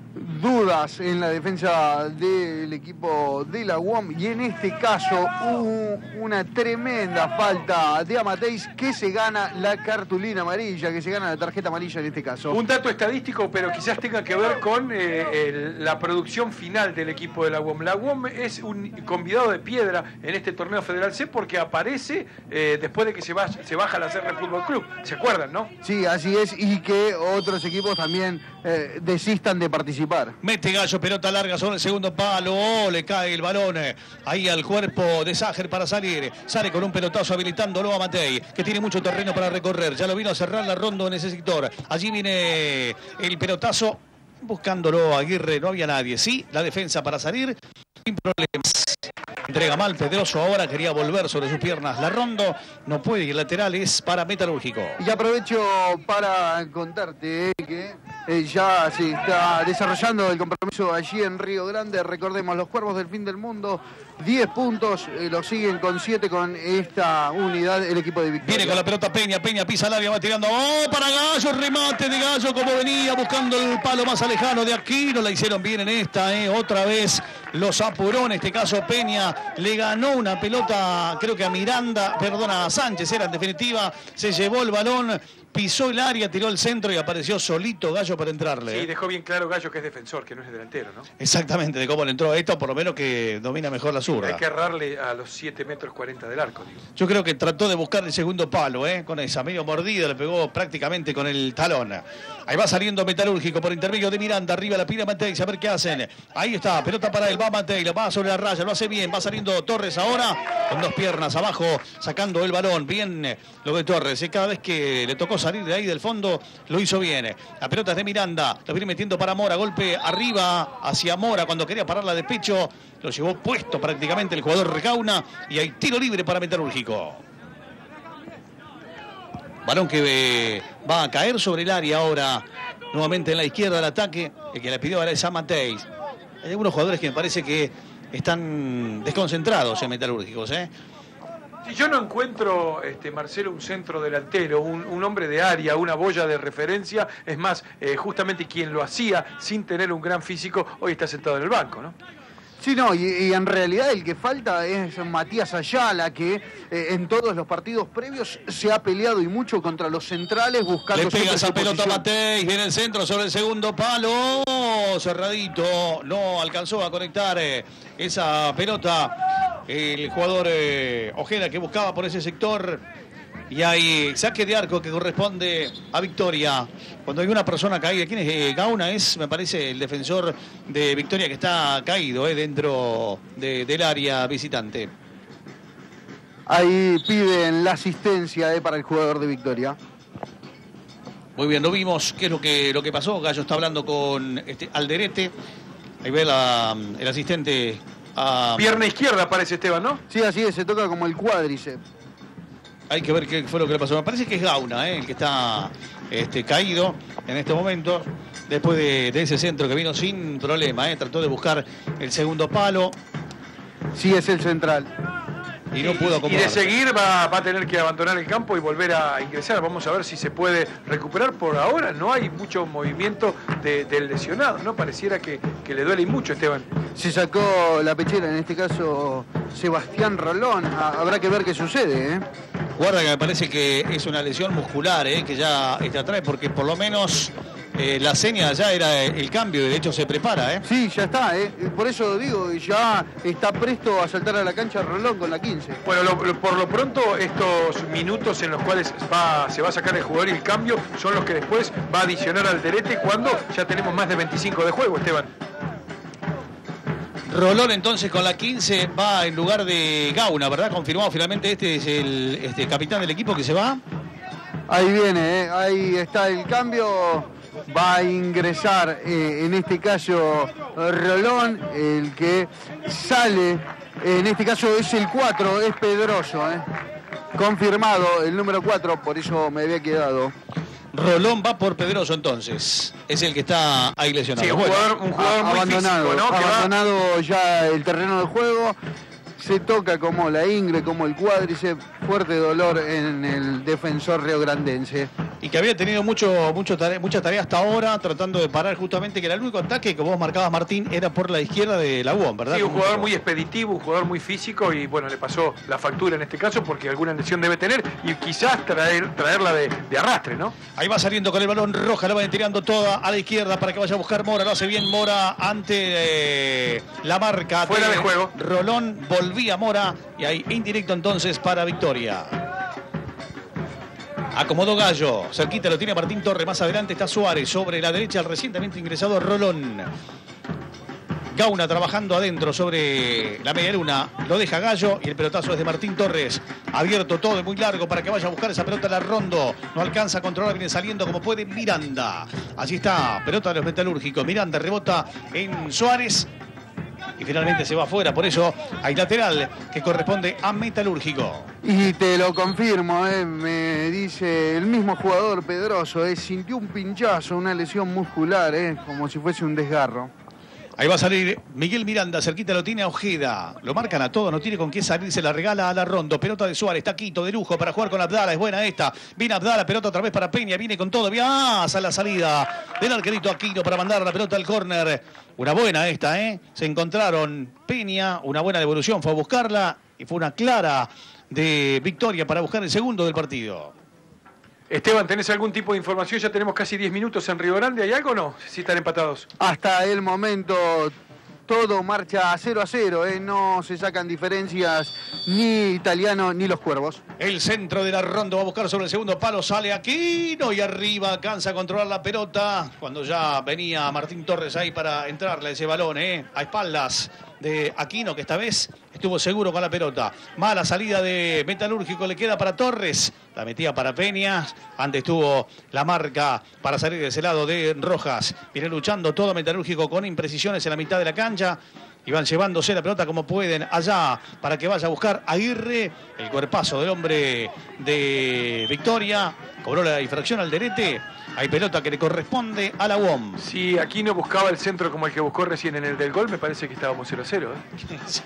Dudas en la defensa del equipo de la U O M y en este caso un, una tremenda falta de Amateis que se gana la cartulina amarilla, que se gana la tarjeta amarilla en este caso. Un dato estadístico, pero quizás tenga que ver con eh, el, la producción final del equipo de la U O M. La U O M es un convidado de piedra en este torneo Federal C porque aparece eh, después de que se, va, se baja la C R Fútbol Club. ¿Se acuerdan, no? Sí, así es, y que otros equipos también eh, desistan de participar. Mete Gallo, pelota larga sobre el segundo palo, oh, le cae el balón eh, ahí al cuerpo de Ságer para salir, sale con un pelotazo habilitándolo a Matei, que tiene mucho terreno para recorrer, ya lo vino a cerrar la Rondo en ese sector, allí viene el pelotazo, buscándolo a Aguirre, no había nadie, sí, la defensa para salir, sin problemas. Entrega mal Pedroso, ahora quería volver sobre sus piernas la Rondo, no puede y el lateral es para Metalúrgico. Y aprovecho para contarte eh, que eh, ya se está desarrollando el compromiso allí en Río Grande. Recordemos, los Cuervos del Fin del Mundo, diez puntos, eh, lo siguen con siete con esta unidad el equipo de Victoria. Viene con la pelota Peña, Peña pisa al área, va tirando, oh, para Gallo, remate de Gallo como venía, buscando el palo más alejano de aquí, no la hicieron bien en esta, eh, otra vez los apuró, en este caso Peña le ganó una pelota, creo que a Miranda, perdona, a Sánchez era en definitiva, se llevó el balón, pisó el área, tiró el centro y apareció solito Gallo para entrarle. Sí, dejó bien claro Gallo que es defensor, que no es delantero, ¿no? Exactamente, de cómo le entró esto, por lo menos que domina mejor la zurda. Hay que errarle a los siete metros cuarenta del arco, digo. Yo creo que trató de buscar el segundo palo, ¿eh? Con esa medio mordida, le pegó prácticamente con el talón. Ahí va saliendo Metalúrgico por intermedio de Miranda, arriba la pira Mateis, a ver qué hacen. Ahí está, pelota para él, va Mateis, va sobre la raya, lo hace bien, va saliendo Torres ahora, con dos piernas abajo, sacando el balón, bien lo de Torres, ¿eh? Cada vez que le tocó salir de ahí del fondo, lo hizo bien. La pelota es de Miranda, lo viene metiendo para Mora, golpe arriba hacia Mora, cuando quería pararla de pecho, lo llevó puesto prácticamente el jugador Recauna, y hay tiro libre para Metalúrgico. Balón que eh, va a caer sobre el área ahora, nuevamente en la izquierda del ataque, el que le pidió ahora es a Mateis. Hay algunos jugadores que me parece que están desconcentrados en Metalúrgicos, ¿eh? Si yo no encuentro, este, Marcelo, un centro delantero, un, un hombre de área, una boya de referencia, es más, eh, justamente quien lo hacía sin tener un gran físico, hoy está sentado en el banco, ¿no? Sí, no, y, y en realidad el que falta es Matías Ayala, que eh, en todos los partidos previos se ha peleado y mucho contra los centrales buscando... Le pega esa pelota a posición. Mateis, viene el centro sobre el segundo palo, cerradito, no alcanzó a conectar eh, esa pelota el jugador eh, Ojeda, que buscaba por ese sector. Y hay saque de arco que corresponde a Victoria. Cuando hay una persona caída, ¿quién es? Eh, Gauna es, me parece, el defensor de Victoria que está caído eh, dentro de, del área visitante. Ahí piden la asistencia eh, para el jugador de Victoria. Muy bien, lo vimos. ¿Qué es lo que, lo que pasó? Gallo está hablando con este Alderete. Ahí ve la, el asistente. A... Pierna izquierda parece Esteban, ¿no? Sí, así es, se toca como el cuádriceps. Hay que ver qué fue lo que le pasó. Me parece que es Gauna, ¿eh? El que está este, caído en este momento. Después de, de ese centro que vino sin problema, ¿eh? Trató de buscar el segundo palo. Sí, es el central. Y no pudo acomodar. Y de seguir va, va a tener que abandonar el campo y volver a ingresar. Vamos a ver si se puede recuperar. Por ahora no hay mucho movimiento de, del lesionado, ¿no? Pareciera que, que le duele mucho, Esteban. Se sacó la pechera, en este caso Sebastián Rolón. Habrá que ver qué sucede, ¿eh? Guarda que me parece que es una lesión muscular, ¿eh? Que ya está atrás, porque por lo menos eh, la seña ya era el cambio, de hecho se prepara, ¿eh? Sí, ya está, ¿eh? Por eso digo, ya está presto a saltar a la cancha Rolón con la quince. Bueno, lo, lo, por lo pronto estos minutos en los cuales va, se va a sacar el jugador y el cambio son los que después va a adicionar al Alderete cuando ya tenemos más de veinticinco de juego, Esteban. Rolón entonces con la quince va en lugar de Gauna, ¿verdad? Confirmado finalmente, este es el este, capitán del equipo que se va. Ahí viene, ¿eh? Ahí está el cambio. Va a ingresar, eh, en este caso, Rolón, el que sale, en este caso es el cuatro, es Pedroso, ¿eh? Confirmado el número cuatro, por eso me había quedado. Rolón va por Pedroso entonces, es el que está ahí lesionado. Sí, un bueno, jugador, un jugador muy abandonado, físico, ¿no? abandonado va... ya el terreno de juego. Se toca como la ingle, como el cuádriceps, fuerte dolor en el defensor riograndense. Y que había tenido mucho, mucho tare mucha tarea hasta ahora, tratando de parar justamente, que era el único ataque que vos marcabas, Martín, era por la izquierda de la U O M, ¿verdad? Sí, un jugador muy expeditivo, un jugador muy físico y bueno, le pasó la factura en este caso porque alguna lesión debe tener y quizás traer, traerla de, de arrastre, ¿no? Ahí va saliendo con el balón Roja, la va tirando toda a la izquierda para que vaya a buscar Mora, lo hace bien Mora ante eh, la marca. Fuera de juego. Rolón, volvía Mora y ahí indirecto entonces para Victoria. Acomodó Gallo, cerquita lo tiene Martín Torres, más adelante está Suárez, sobre la derecha el recientemente ingresado Rolón. Gauna trabajando adentro sobre la media luna, lo deja Gallo y el pelotazo es de Martín Torres. Abierto todo, muy largo para que vaya a buscar esa pelota a la Rondo. No alcanza a controlar, viene saliendo como puede Miranda. Allí está, pelota de los metalúrgicos. Miranda rebota en Suárez y finalmente se va afuera, por eso hay lateral que corresponde a Metalúrgico. Y te lo confirmo, eh, me dice el mismo jugador Pedroso, eh, sintió un pinchazo, una lesión muscular, eh, como si fuese un desgarro. Ahí va a salir Miguel Miranda, cerquita lo tiene a Ojeda. Lo marcan a todos, no tiene con qué salir, se la regala a la Rondo. Pelota de Suárez, taquito de lujo para jugar con Abdala, es buena esta. Viene Abdala, pelota otra vez para Peña, viene con todo. ¡Ah! A la salida del arquerito Aquino para mandar la pelota al córner. Una buena esta, ¿eh? Se encontraron Peña, una buena devolución, fue a buscarla y fue una clara de victoria para buscar el segundo del partido. Esteban, ¿tenés algún tipo de información? Ya tenemos casi diez minutos en Río Grande. ¿Hay algo o no? Si están empatados. Hasta el momento todo marcha cero a cero, ¿eh? No se sacan diferencias ni Italiano ni los Cuervos. El centro de la Rondo va a buscar sobre el segundo palo, sale Aquino y arriba alcanza a controlar la pelota. Cuando ya venía Martín Torres ahí para entrarle ese balón, ¿eh? A espaldas de Aquino, que esta vez estuvo seguro con la pelota. Mala salida de Metalúrgico, le queda para Torres. La metía para Peña. Antes tuvo la marca para salir de ese lado de Rojas. Viene luchando todo Metalúrgico con imprecisiones en la mitad de la cancha. Y van llevándose la pelota como pueden allá para que vaya a buscar Aguirre. El cuerpazo del hombre de Victoria. Cobró la infracción al Derete. Hay pelota que le corresponde a la U O M. Si Aquino buscaba el centro como el que buscó recién en el del gol, me parece que estábamos cero a cero. ¿eh? Sí.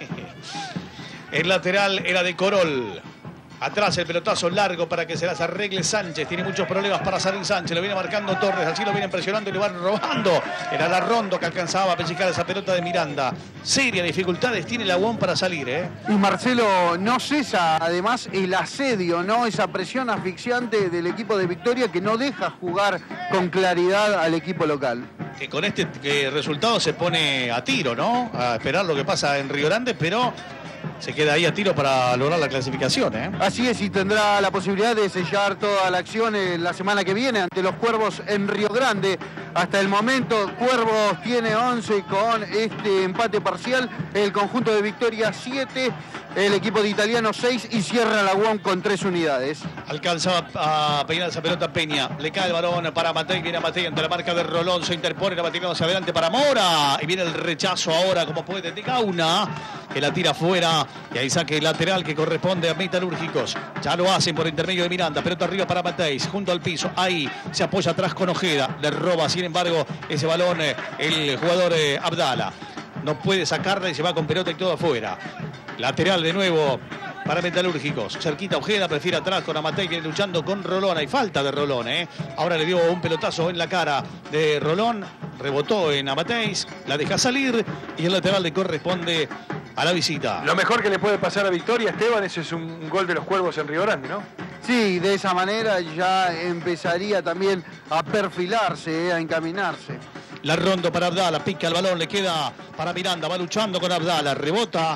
El lateral era de Corol. Atrás el pelotazo largo para que se las arregle Sánchez. Tiene muchos problemas para salir Sánchez. Lo viene marcando Torres. Así lo vienen presionando y le van robando. Era la Rondo que alcanzaba a pellizcar esa pelota de Miranda. Serias dificultades tiene la U O M para salir, ¿eh? Y Marcelo, no cesa además el asedio, ¿no? Esa presión asfixiante del equipo de Victoria que no deja jugar con claridad al equipo local. Que con este que resultado se pone a tiro, ¿no? A esperar lo que pasa en Río Grande, pero se queda ahí a tiro para lograr la clasificación, ¿eh? Así es, y tendrá la posibilidad de sellar toda la acción en la semana que viene ante los Cuervos en Río Grande. Hasta el momento, Cuervos tiene once con este empate parcial. El conjunto de Victoria siete, el equipo de Italiano seis y cierra la U O M con tres unidades. Alcanza a peinar esa pelota Peña. Le cae el balón para Matei. Viene Matei ante la marca de Rolón. Se interpone, la va tirando hacia adelante para Mora. Y viene el rechazo ahora, como puede, de Gauna, que la tira fuera. Y ahí saque lateral que corresponde a Metalúrgicos. Ya lo hacen por intermedio de Miranda. Pelota arriba para Matei, junto al piso. Ahí se apoya atrás con Ojeda. Le roba, sin embargo, ese balón eh, el jugador eh, Abdala. No puede sacarla y se va con pelota y todo afuera. Lateral de nuevo para Metalúrgicos. Cerquita Ojeda, prefiere atrás con Amatei, que viene luchando con Rolón. Hay falta de Rolón, ¿eh? Ahora le dio un pelotazo en la cara de Rolón. Rebotó en Amatei, la deja salir y el lateral le corresponde a la visita. Lo mejor que le puede pasar a Victoria, Esteban, ese es un gol de los Cuervos en Río Grande, ¿no? Sí, de esa manera ya empezaría también a perfilarse, eh, a encaminarse. La Rondo para Abdala, pica el balón, le queda para Miranda, va luchando con Abdala, rebota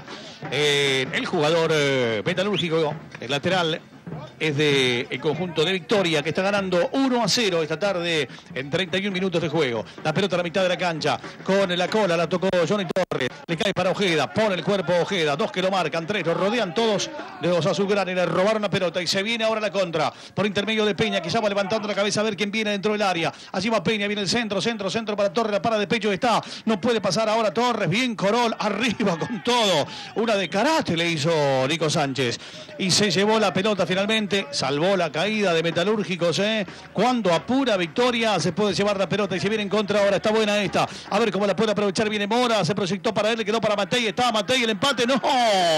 eh, el jugador eh, Metalúrgico, el lateral es de el conjunto de Victoria, que está ganando uno a cero esta tarde en treinta y un minutos de juego. La pelota a la mitad de la cancha, con la cola la tocó Johnny Torres, le cae para Ojeda, pone el cuerpo Ojeda, dos que lo marcan, tres, lo rodean todos los azulgranes, le robaron la pelota y se viene ahora la contra, por intermedio de Peña, que ya va levantando la cabeza a ver quién viene dentro del área. Allí va Peña, viene el centro, centro, centro para Torres, la para de pecho está, no puede pasar ahora Torres, bien Corol, arriba con todo, una de karate le hizo Nico Sánchez y se llevó la pelota finalmente. Salvó la caída de Metalúrgicos, ¿eh? Cuando apura Victoria se puede llevar la pelota y se viene en contra ahora. Está buena esta. A ver cómo la puede aprovechar. Viene Mora, se proyectó para él, le quedó para Matei. Estaba Matei, el empate. No,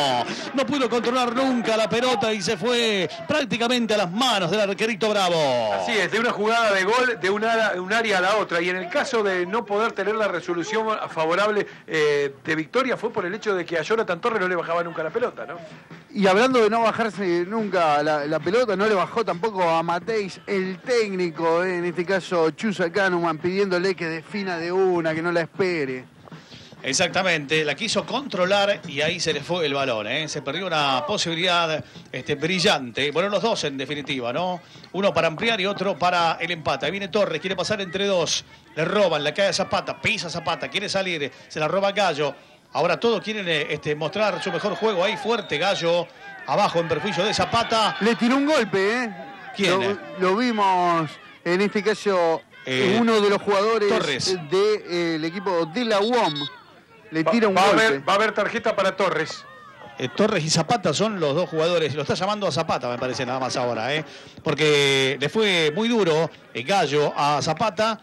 no pudo controlar nunca la pelota y se fue prácticamente a las manos del arquerito Bravo. Así es, de una jugada de gol de un área, un área a la otra. Y en el caso de no poder tener la resolución favorable eh, de Victoria fue por el hecho de que a Jonathan Torres no le bajaba nunca la pelota, ¿no? Y hablando de no bajarse nunca la, la pelota, no le bajó tampoco a Mateis, el técnico, eh, en este caso Chusa Kahneman, pidiéndole que defina de una, que no la espere. Exactamente, la quiso controlar y ahí se le fue el balón, ¿eh? Se perdió una posibilidad este, brillante. Bueno, los dos en definitiva, ¿no? Uno para ampliar y otro para el empate. Ahí viene Torres, quiere pasar entre dos. Le roban, le cae a Zapata, pisa a Zapata, quiere salir, se la roba Gallo. Ahora todos quieren este, mostrar su mejor juego. Ahí fuerte Gallo, abajo en perjuicio de Zapata. Le tiró un golpe, ¿eh? ¿Quién? Lo, lo vimos, en este caso, eh, uno de los jugadores del de, eh, equipo de la U O M. Le tira un va, va golpe. A haber, va a haber tarjeta para Torres. Eh, Torres y Zapata son los dos jugadores. Lo está llamando a Zapata, me parece, nada más ahora, ¿eh? Porque le fue muy duro el Gallo a Zapata.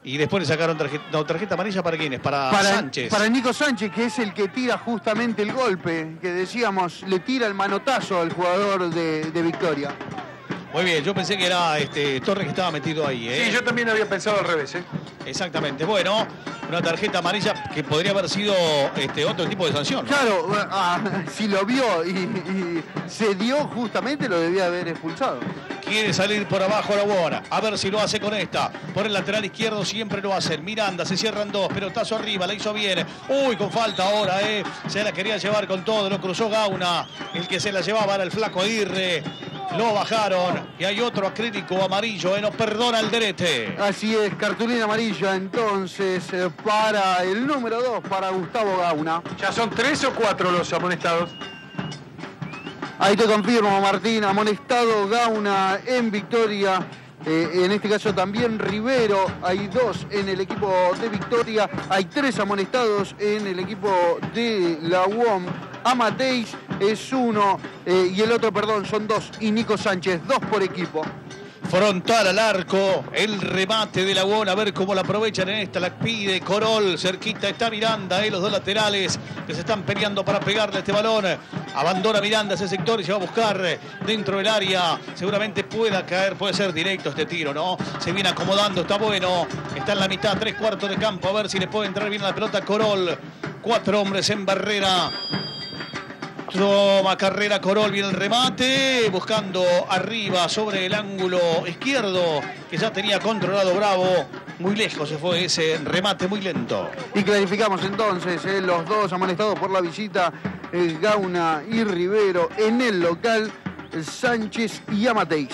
y después le sacaron tarjeta, no, tarjeta amarilla para quiénes, para, para Sánchez. Para Nico Sánchez, que es el que tira justamente el golpe, que decíamos, le tira el manotazo al jugador de, de Victoria. Muy bien, yo pensé que era este, Torres que estaba metido ahí. ¿eh? Sí, yo también había pensado al revés. ¿eh? Exactamente. Bueno, una tarjeta amarilla que podría haber sido este, otro tipo de sanción, ¿no? Claro, ah, si lo vio y, y se dio justamente, lo debía haber expulsado. Quiere salir por abajo la Buona. A ver si lo hace con esta. Por el lateral izquierdo siempre lo hacen. Miranda, se cierran dos. Pelotazo arriba, la hizo bien. Uy, con falta ahora, ¿eh? Se la quería llevar con todo. Lo cruzó Gauna. El que se la llevaba era el flaco Aguirre. Lo bajaron. Y hay otro acrílico amarillo, ¿eh? No perdona el derete. Así es, cartulina amarilla entonces eh, para el número dos, para Gustavo Gauna. ¿Ya son tres o cuatro los amonestados? Ahí te confirmo, Martín, amonestado Gauna en Victoria. Eh, en este caso también Rivero, hay dos en el equipo de Victoria, hay tres amonestados en el equipo de la U O M. Amateis es uno eh, y el otro, perdón, son dos, y Nico Sánchez, dos por equipo. Frontal al arco, el remate de la U O M, a ver cómo la aprovechan en esta, la pide Corol, cerquita está Miranda, eh, los dos laterales que se están peleando para pegarle este balón, abandona Miranda ese sector y se va a buscar dentro del área, seguramente pueda caer, puede ser directo este tiro, ¿no? Se viene acomodando, está bueno, está en la mitad, tres cuartos de campo, a ver si le puede entrar bien la pelota a Corol, cuatro hombres en barrera. Toma carrera Corol, viene el remate, buscando arriba sobre el ángulo izquierdo, que ya tenía controlado Bravo. Muy lejos se fue ese remate, muy lento. Y clarificamos entonces, eh, los dos amonestados por la visita, eh, Gauna y Rivero. En el local, Sánchez y Amateis.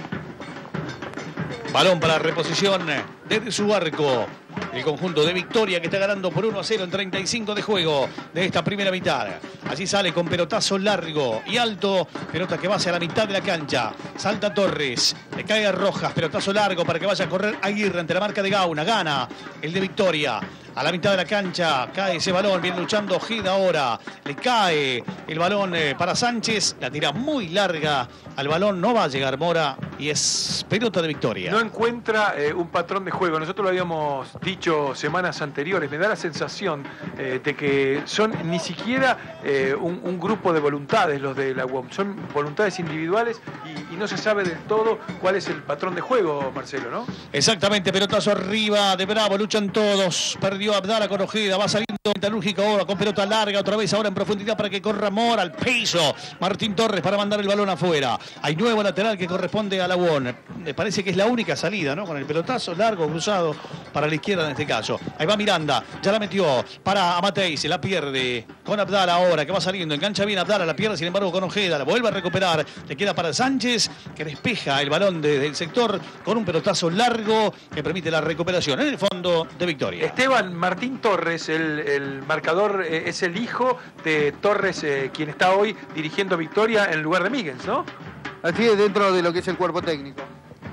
Balón para reposición desde su arco. El conjunto de Victoria que está ganando por uno a cero en treinta y cinco de juego de esta primera mitad. Allí sale con pelotazo largo y alto. Pelota que va hacia la mitad de la cancha. Salta Torres. Le cae a Rojas. Pelotazo largo para que vaya a correr Aguirre ante la marca de Gauna. Gana el de Victoria. A la mitad de la cancha cae ese balón. Viene luchando Ojeda ahora. Le cae el balón para Sánchez. La tira muy larga. Al balón no va a llegar Mora. Y es pelota de Victoria. No encuentra eh, un patrón de juego. Nosotros lo habíamos dicho semanas anteriores. Me da la sensación eh, de que son ni siquiera eh, un, un grupo de voluntades los de la U O M. Son voluntades individuales y, y no se sabe del todo cuál es el patrón de juego, Marcelo, ¿no? Exactamente. Pelotazo arriba de Bravo. Luchan todos. Perdió Abdala con Ojeda. Va saliendo Metalúrgico ahora con pelota larga. Otra vez ahora en profundidad para que corra Mora al piso. Martín Torres para mandar el balón afuera. Hay nuevo lateral que corresponde a la U O M. Me parece que es la única salida, ¿no? Con el pelotazo largo, cruzado para la izquierda en este caso. Ahí va Miranda. Ya la metió para Amatei. Se la pierde con Abdala ahora que va saliendo. Engancha bien Abdala. La pierde sin embargo con Ojeda. La vuelve a recuperar. Le queda para Sánchez que despeja el balón desde el sector con un pelotazo largo que permite la recuperación en el fondo de Victoria. Esteban, Martín Torres, el, el marcador, eh, es el hijo de Torres, eh, quien está hoy dirigiendo Victoria en lugar de Míguez, ¿no? Así es, dentro de lo que es el cuerpo técnico.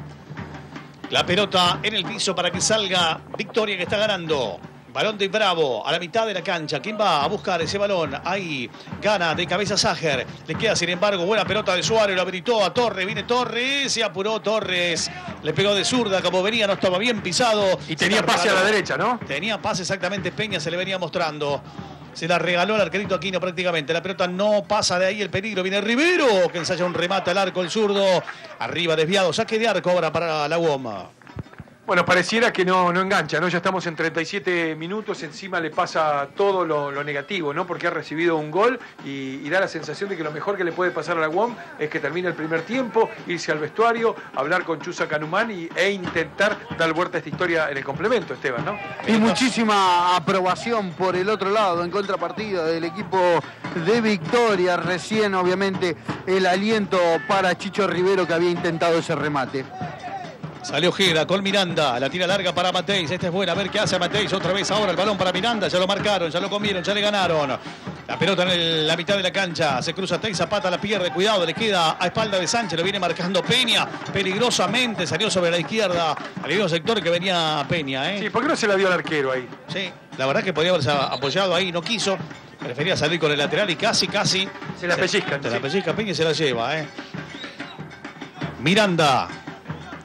La pelota en el piso para que salga Victoria que está ganando. Balón de Bravo a la mitad de la cancha. ¿Quién va a buscar ese balón? Ahí gana de cabeza Ságer. Le queda sin embargo buena pelota de Suárez. Lo habilitó a Torres. Viene Torres. Se apuró Torres. Le pegó de zurda como venía. No estaba bien pisado. Y tenía pase a la derecha, ¿no? Tenía pase exactamente. Peña se le venía mostrando. Se la regaló al arquerito Aquino prácticamente. La pelota no pasa de ahí el peligro. Viene Rivero que ensaya un remate al arco el zurdo. Arriba desviado. Saque de arco ahora para la U O M. Bueno, pareciera que no, no engancha, ¿no? Ya estamos en treinta y siete minutos, encima le pasa todo lo, lo negativo, ¿no? Porque ha recibido un gol y, y da la sensación de que lo mejor que le puede pasar a la U O M es que termine el primer tiempo, irse al vestuario, hablar con Chuza Canumán y, e intentar dar vuelta a esta historia en el complemento, Esteban, ¿no? Y muchísima aprobación por el otro lado, en contrapartida del equipo de Victoria. Recién, obviamente, el aliento para Chicho Rivero que había intentado ese remate. Salió Ojeda con Miranda, la tira larga para Mateis, esta es buena, a ver qué hace Mateis, otra vez ahora el balón para Miranda, ya lo marcaron, ya lo comieron, ya le ganaron. La pelota en el, la mitad de la cancha, se cruza Tei, Zapata la pierde, cuidado, le queda a espalda de Sánchez, lo viene marcando Peña, peligrosamente salió sobre la izquierda, al mismo sector que venía Peña. ¿eh? Sí, ¿por qué no se la dio al arquero ahí? Sí, la verdad que podía haberse apoyado ahí, no quiso, prefería salir con el lateral y casi, casi... Se la pellizcan. Se, se sí. la pellizca Peña y se la lleva. ¿eh? Miranda.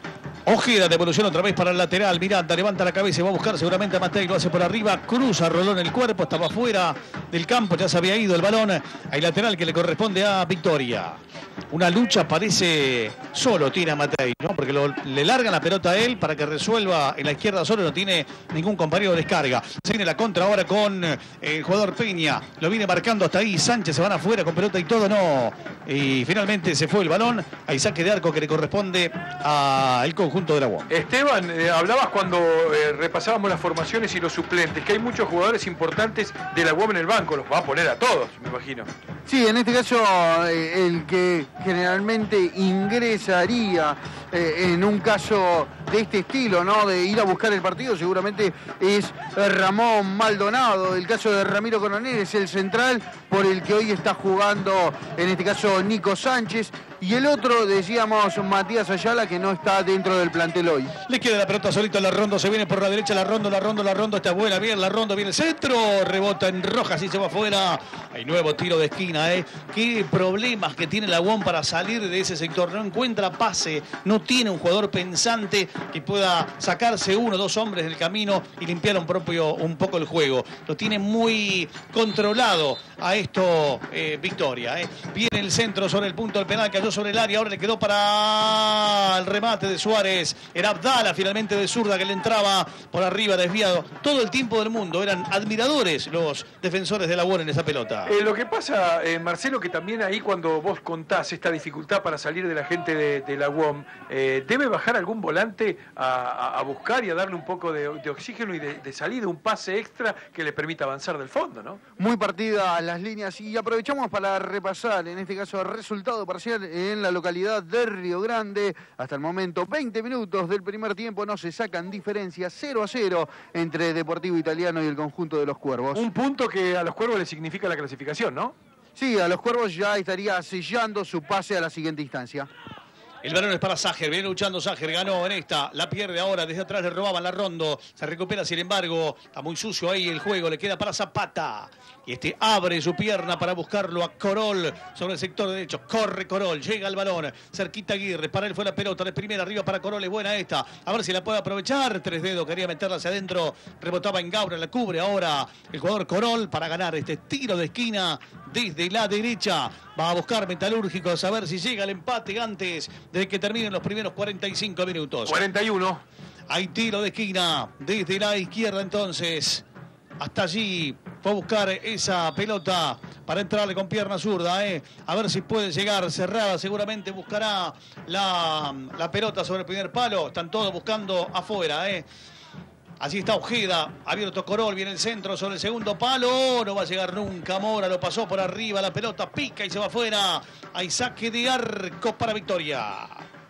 Ojeda, devolución otra vez para el lateral. Miranda levanta la cabeza y va a buscar seguramente a Matei. Lo hace por arriba. Cruza Rolón el cuerpo. Estaba fuera del campo. Ya se había ido el balón. Hay lateral que le corresponde a Victoria. Una lucha parece solo tiene a Matei, ¿no? Porque lo, le largan la pelota a él para que resuelva en la izquierda solo. No tiene ningún compañero de descarga. Se viene la contra ahora con el jugador Peña. Lo viene marcando hasta ahí. Sánchez se van afuera con pelota y todo. No. Y finalmente se fue el balón. Hay saque de arco que le corresponde al conjunto de la U A M. Esteban, eh, hablabas cuando eh, repasábamos las formaciones y los suplentes, que hay muchos jugadores importantes de la U A M en el banco. Los va a poner a todos, me imagino. Sí, en este caso eh, el que generalmente ingresaría eh, en un caso de este estilo, ¿no? De ir a buscar el partido, seguramente es Ramón Maldonado. El caso de Ramiro Coronel es el central por el que hoy está jugando, en este caso, Nico Sánchez. Y el otro, decíamos, Matías Ayala, que no está dentro del plantel hoy. Le queda la pelota solito a la Rondo, se viene por la derecha, la Rondo, la Rondo, la Rondo, está buena, bien, la Rondo, viene el centro, rebota en Rojas y se va afuera. Hay nuevo tiro de esquina, ¿eh? Qué problemas que tiene la U A M para salir de ese sector. No encuentra pase, no tiene un jugador pensante que pueda sacarse uno o dos hombres del camino y limpiar un, propio, un poco el juego. Lo tiene muy controlado a esto eh, Victoria, ¿eh? Viene el centro sobre el punto del penal, cayó sobre el área, ahora le quedó para el remate de Suárez. Era Abdala finalmente de zurda que le entraba por arriba, desviado. Todo el tiempo del mundo, eran admiradores los defensores de la U A M en esa pelota. Eh, lo que pasa, eh, Marcelo, que también ahí cuando vos contás esta dificultad para salir de la gente de, de la U A M, eh, debe bajar algún volante a, a, a buscar y a darle un poco de, de oxígeno y de, de salida, un pase extra que le permita avanzar del fondo, ¿no? Muy partida las líneas y aprovechamos para repasar, en este caso, el resultado parcial en la localidad de Río Grande. Hasta el momento, veinte minutos del primer tiempo, no se sacan diferencias, cero a cero entre Deportivo Italiano y el conjunto de los Cuervos. Un punto que a los Cuervos le significa la clasificación, ¿no? Sí, a los Cuervos ya estaría sellando su pase a la siguiente instancia. El balón es para Ságer, viene luchando Ságer, ganó en esta, la pierde ahora, desde atrás le robaban la Rondo, se recupera sin embargo, está muy sucio ahí el juego, le queda para Zapata. Y este abre su pierna para buscarlo a Corol sobre el sector derecho. Corre Corol, llega al balón. Cerquita Aguirre, para él fue la pelota de primera, arriba para Corol, es buena esta. A ver si la puede aprovechar. Tres dedos, quería meterla hacia adentro. Rebotaba en Gaura, la cubre ahora el jugador Corol para ganar este tiro de esquina desde la derecha. Va a buscar Metalúrgicos a ver si llega el empate antes de que terminen los primeros cuarenta y cinco minutos. cuarenta y uno. Hay tiro de esquina desde la izquierda entonces. Hasta allí fue a buscar esa pelota para entrarle con pierna zurda, ¿eh? A ver si puede llegar cerrada. Seguramente buscará la, la pelota sobre el primer palo. Están todos buscando afuera, ¿eh? Allí está Ojeda, abierto Corol, viene el centro sobre el segundo palo. No va a llegar nunca Mora, lo pasó por arriba. La pelota pica y se va afuera. Hay saque de arco para Victoria.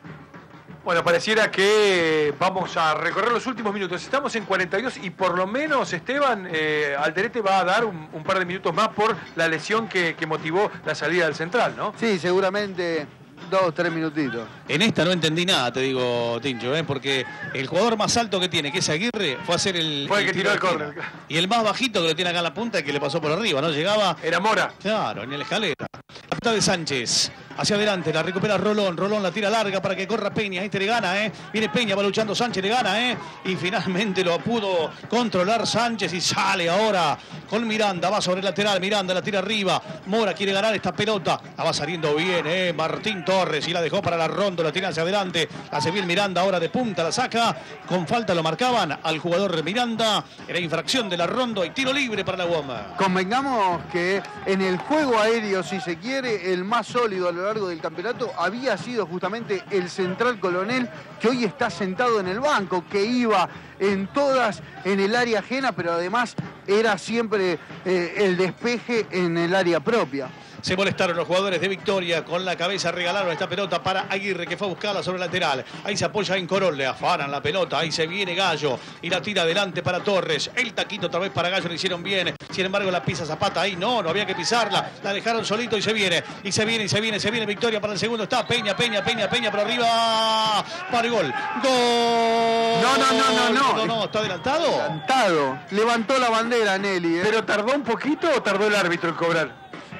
Bueno, pareciera que vamos a recorrer los últimos minutos. Estamos en cuarenta y dos y por lo menos, Esteban, eh, Alderete va a dar un, un par de minutos más por la lesión que, que motivó la salida del central, ¿no? Sí, seguramente dos, tres minutitos. En esta no entendí nada, te digo, Tincho, ¿eh? Porque el jugador más alto que tiene, que es Aguirre, fue a hacer el... Fue el que tiró el córner. Y el más bajito que lo tiene acá en la punta es que le pasó por arriba, ¿no? Llegaba... Era Mora. Claro, en la escalera. La pelota de Sánchez. Hacia adelante, la recupera Rolón. Rolón la tira larga para que corra Peña. Este le gana, ¿eh? Viene Peña, va luchando Sánchez, le gana, ¿eh? Y finalmente lo pudo controlar Sánchez y sale ahora con Miranda. Va sobre el lateral, Miranda la tira arriba. Mora quiere ganar esta pelota. La va saliendo bien, ¿eh? Martín Torres y la dejó para la Rondo. La tira hacia adelante. Hace bien Miranda ahora de punta, la saca. Con falta lo marcaban al jugador Miranda. Era infracción de la Rondo y tiro libre para la U A M. Convengamos que en el juego aéreo, si se quiere, el más sólido a lo largo del campeonato había sido justamente el central Coronel, que hoy está sentado en el banco, que iba en todas en el área ajena, pero además era siempre eh, el despeje en el área propia. Se molestaron los jugadores de Victoria, con la cabeza regalaron esta pelota para Aguirre, que fue a buscarla sobre el lateral. Ahí se apoya en Corol, le afanan la pelota, ahí se viene Gallo y la tira adelante para Torres. El taquito otra vez para Gallo, lo hicieron bien. Sin embargo, la pisa Zapata ahí, no, no había que pisarla. La dejaron solito y se viene, y se viene, y se viene, se viene Victoria para el segundo. Está Peña, Peña, Peña, Peña por arriba. Para el gol. ¡Gol! No, no, no, no, no. No, no, ¿está adelantado? Adelantado. Levantó la bandera Nelly, ¿eh? ¿Pero tardó un poquito o tardó el árbitro en cobrar?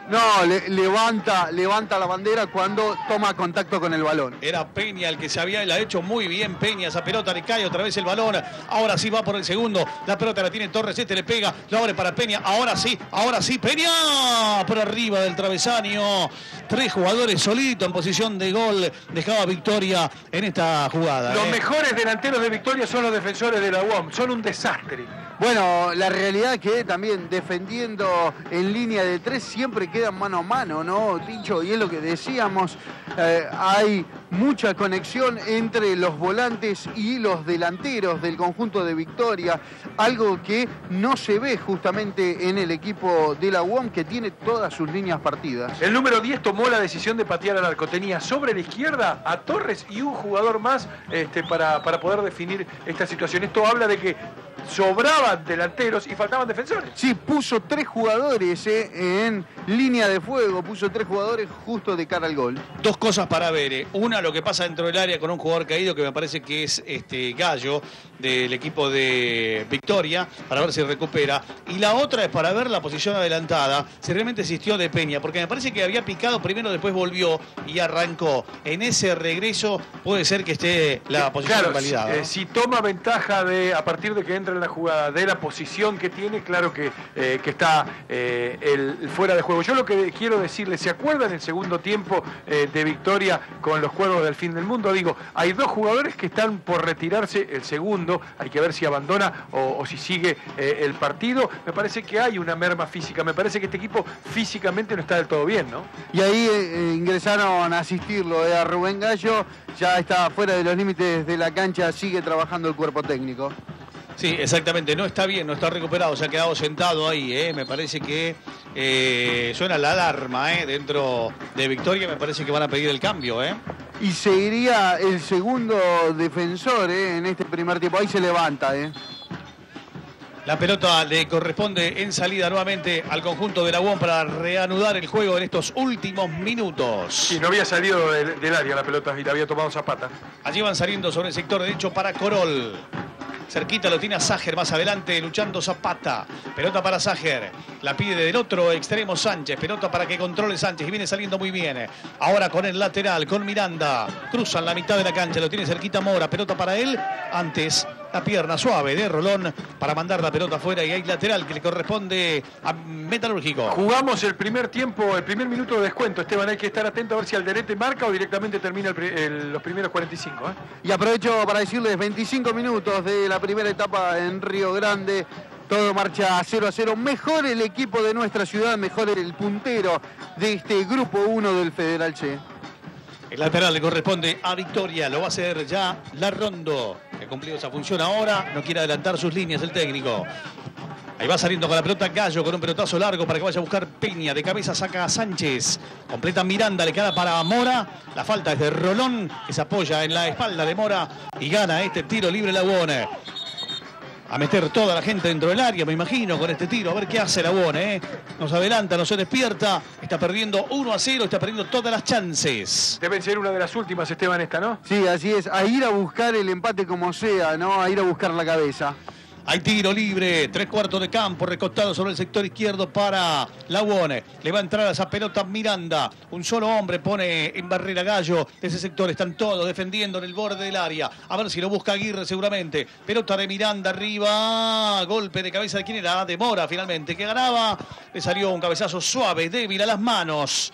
No, le, levanta, levanta la bandera cuando toma contacto con el balón. Era Peña el que se había la ha hecho muy bien Peña, esa pelota le cae otra vez el balón, ahora sí va por el segundo, la pelota la tiene Torres, este le pega, lo abre para Peña, ahora sí, ahora sí, Peña por arriba del travesaño, tres jugadores solitos en posición de gol, dejaba Victoria en esta jugada. Los ¿eh? mejores delanteros de Victoria son los defensores de la U A M, son un desastre. Bueno, la realidad que también defendiendo en línea de tres siempre quedan mano a mano, ¿no, Tincho? Y es lo que decíamos, eh, hay mucha conexión entre los volantes y los delanteros del conjunto de Victoria, algo que no se ve justamente en el equipo de la U A M, que tiene todas sus líneas partidas. El número diez tomó la decisión de patear al arco. Tenía sobre la izquierda a Torres y un jugador más este, para, para poder definir esta situación. Esto habla de que sobraban delanteros y faltaban defensores. Sí, puso tres jugadores eh, en línea de fuego, puso tres jugadores justo de cara al gol. Dos cosas para ver. Eh. Una, lo que pasa dentro del área con un jugador caído, que me parece que es este Gallo, del equipo de Victoria, para ver si recupera. Y la otra es para ver la posición adelantada, si realmente existió de Peña, porque me parece que había picado primero, después volvió y arrancó. En ese regreso puede ser que esté la posición claro, validada. Si, eh, ¿no? si toma ventaja de a partir de que entra en la jugada, de la posición que tiene, claro que, eh, que está eh, el, el fuera de juego. Yo lo que quiero decirles, ¿se acuerdan el segundo tiempo eh, de Victoria con los Cuervos del Fin del Mundo? Digo, hay dos jugadores que están por retirarse el segundo, hay que ver si abandona o, o si sigue eh, el partido. Me parece que hay una merma física, me parece que este equipo físicamente no está del todo bien, ¿no? Y ahí eh, ingresaron a asistirlo eh, a Rubén Gallo, ya está fuera de los límites de la cancha, sigue trabajando el cuerpo técnico. Sí, exactamente, no está bien, no está recuperado, se ha quedado sentado ahí, ¿eh? Me parece que eh, suena la alarma ¿eh? dentro de Victoria, me parece que van a pedir el cambio. ¿eh? Y seguiría el segundo defensor ¿eh? en este primer tiempo, ahí se levanta. ¿eh? La pelota le corresponde en salida nuevamente al conjunto de la U A M para reanudar el juego en estos últimos minutos. Sí, no había salido del, del área la pelota y la había tomado Zapata. Allí van saliendo sobre el sector derecho para Corol. Cerquita lo tiene a Ságer, más adelante luchando Zapata. Pelota para Ságer. La pide del otro extremo Sánchez. Pelota para que controle Sánchez y viene saliendo muy bien. Ahora con el lateral, con Miranda. Cruzan la mitad de la cancha, lo tiene cerquita Mora. Pelota para él. Antes la pierna suave de Rolón para mandar la pelota afuera y hay lateral que le corresponde a Metalúrgico. Jugamos el primer tiempo, el primer minuto de descuento. Esteban, hay que estar atento a ver si Alderete marca o directamente termina el, el, los primeros cuarenta y cinco. ¿eh? Y aprovecho para decirles veinticinco minutos de la primera etapa en Río Grande. Todo marcha cero a cero. Mejor el equipo de nuestra ciudad, mejor el puntero de este grupo uno del Federal C. El lateral le corresponde a Victoria, lo va a hacer ya Larrondo, que ha cumplido esa función ahora, no quiere adelantar sus líneas el técnico. Ahí va saliendo con la pelota Gallo, con un pelotazo largo para que vaya a buscar Peña. De cabeza saca a Sánchez. Completa Miranda, le queda para Mora. La falta es de Rolón, que se apoya en la espalda de Mora y gana este tiro libre la U A M. A meter toda la gente dentro del área, me imagino, con este tiro. A ver qué hace la U A M, ¿eh? Nos adelanta, no se despierta. Está perdiendo uno a cero, está perdiendo todas las chances. Deben ser una de las últimas, Esteban, esta, ¿no? Sí, así es. A ir a buscar el empate como sea, ¿no? A ir a buscar la cabeza. Hay tiro libre, tres cuartos de campo, recostado sobre el sector izquierdo para la U A M. Le va a entrar a esa pelota Miranda. Un solo hombre pone en barrera Gallo. De ese sector están todos defendiendo en el borde del área. A ver si lo busca Aguirre seguramente. Pelota de Miranda arriba. Golpe de cabeza de quién era. De Mora finalmente, que ganaba. Le salió un cabezazo suave, débil a las manos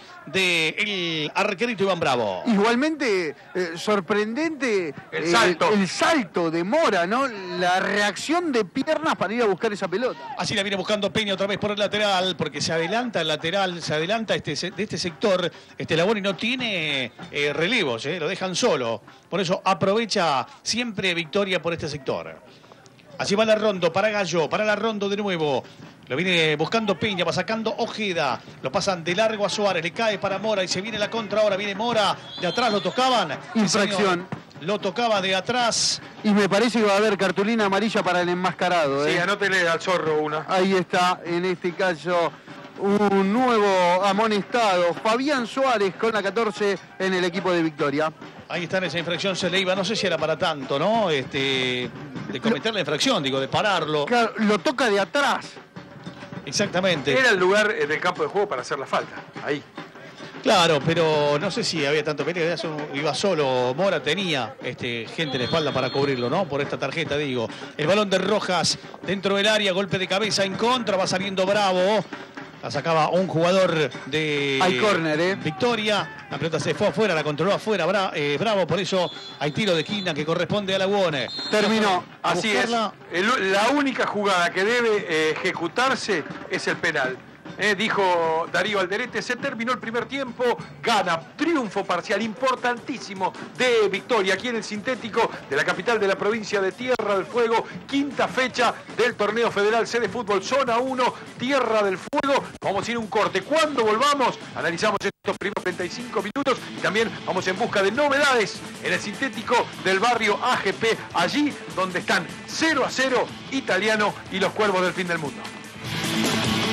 del arquerito Iván Bravo. Igualmente eh, sorprendente el eh, salto. El, el salto de Mora, ¿no? La reacción de piernas para ir a buscar esa pelota. Así la viene buscando Peña otra vez por el lateral, porque se adelanta el lateral, se adelanta este, de este sector, este Labón, y no tiene eh, relevos, eh, lo dejan solo. Por eso aprovecha siempre Victoria por este sector. Así va Larrondo, para Gallo, para Larrondo de nuevo. Lo viene buscando Peña, va sacando Ojeda. Lo pasan de largo a Suárez, le cae para Mora y se viene la contra ahora. Viene Mora, de atrás lo tocaban. Infracción. Lo tocaba de atrás. Y me parece que va a haber cartulina amarilla para el enmascarado. ¿eh? Sí, anótele al zorro una. Ahí está, en este caso, un nuevo amonestado. Fabián Suárez con la catorce en el equipo de Victoria. Ahí está en esa infracción, se le iba, no sé si era para tanto, ¿no? Este, de cometer la infracción, digo, de pararlo. Claro, lo toca de atrás. Exactamente. Era el lugar del campo de juego para hacer la falta, ahí. Claro, pero no sé si había tanto peligro, iba solo, Mora tenía este, gente en la espalda para cubrirlo, ¿no? Por esta tarjeta, digo. El balón de Rojas dentro del área, golpe de cabeza en contra, va saliendo Bravo. La sacaba un jugador de hay córner, ¿eh? Victoria. La pelota se fue afuera, la controló afuera Bra eh, Bravo, por eso hay tiro de esquina que corresponde a Laguone. Terminó. Así es. El, la única jugada que debe eh, ejecutarse es el penal. Eh, dijo Darío Alderete, se terminó el primer tiempo, gana, triunfo parcial importantísimo de Victoria aquí en el sintético de la capital de la provincia de Tierra del Fuego, quinta fecha del torneo federal C de fútbol, zona uno, Tierra del Fuego. Vamos a ir a un corte. Cuando volvamos, analizamos estos primeros treinta y cinco minutos y también vamos en busca de novedades en el sintético del barrio A G P, allí donde están cero a cero Italiano y los Cuervos del Fin del Mundo.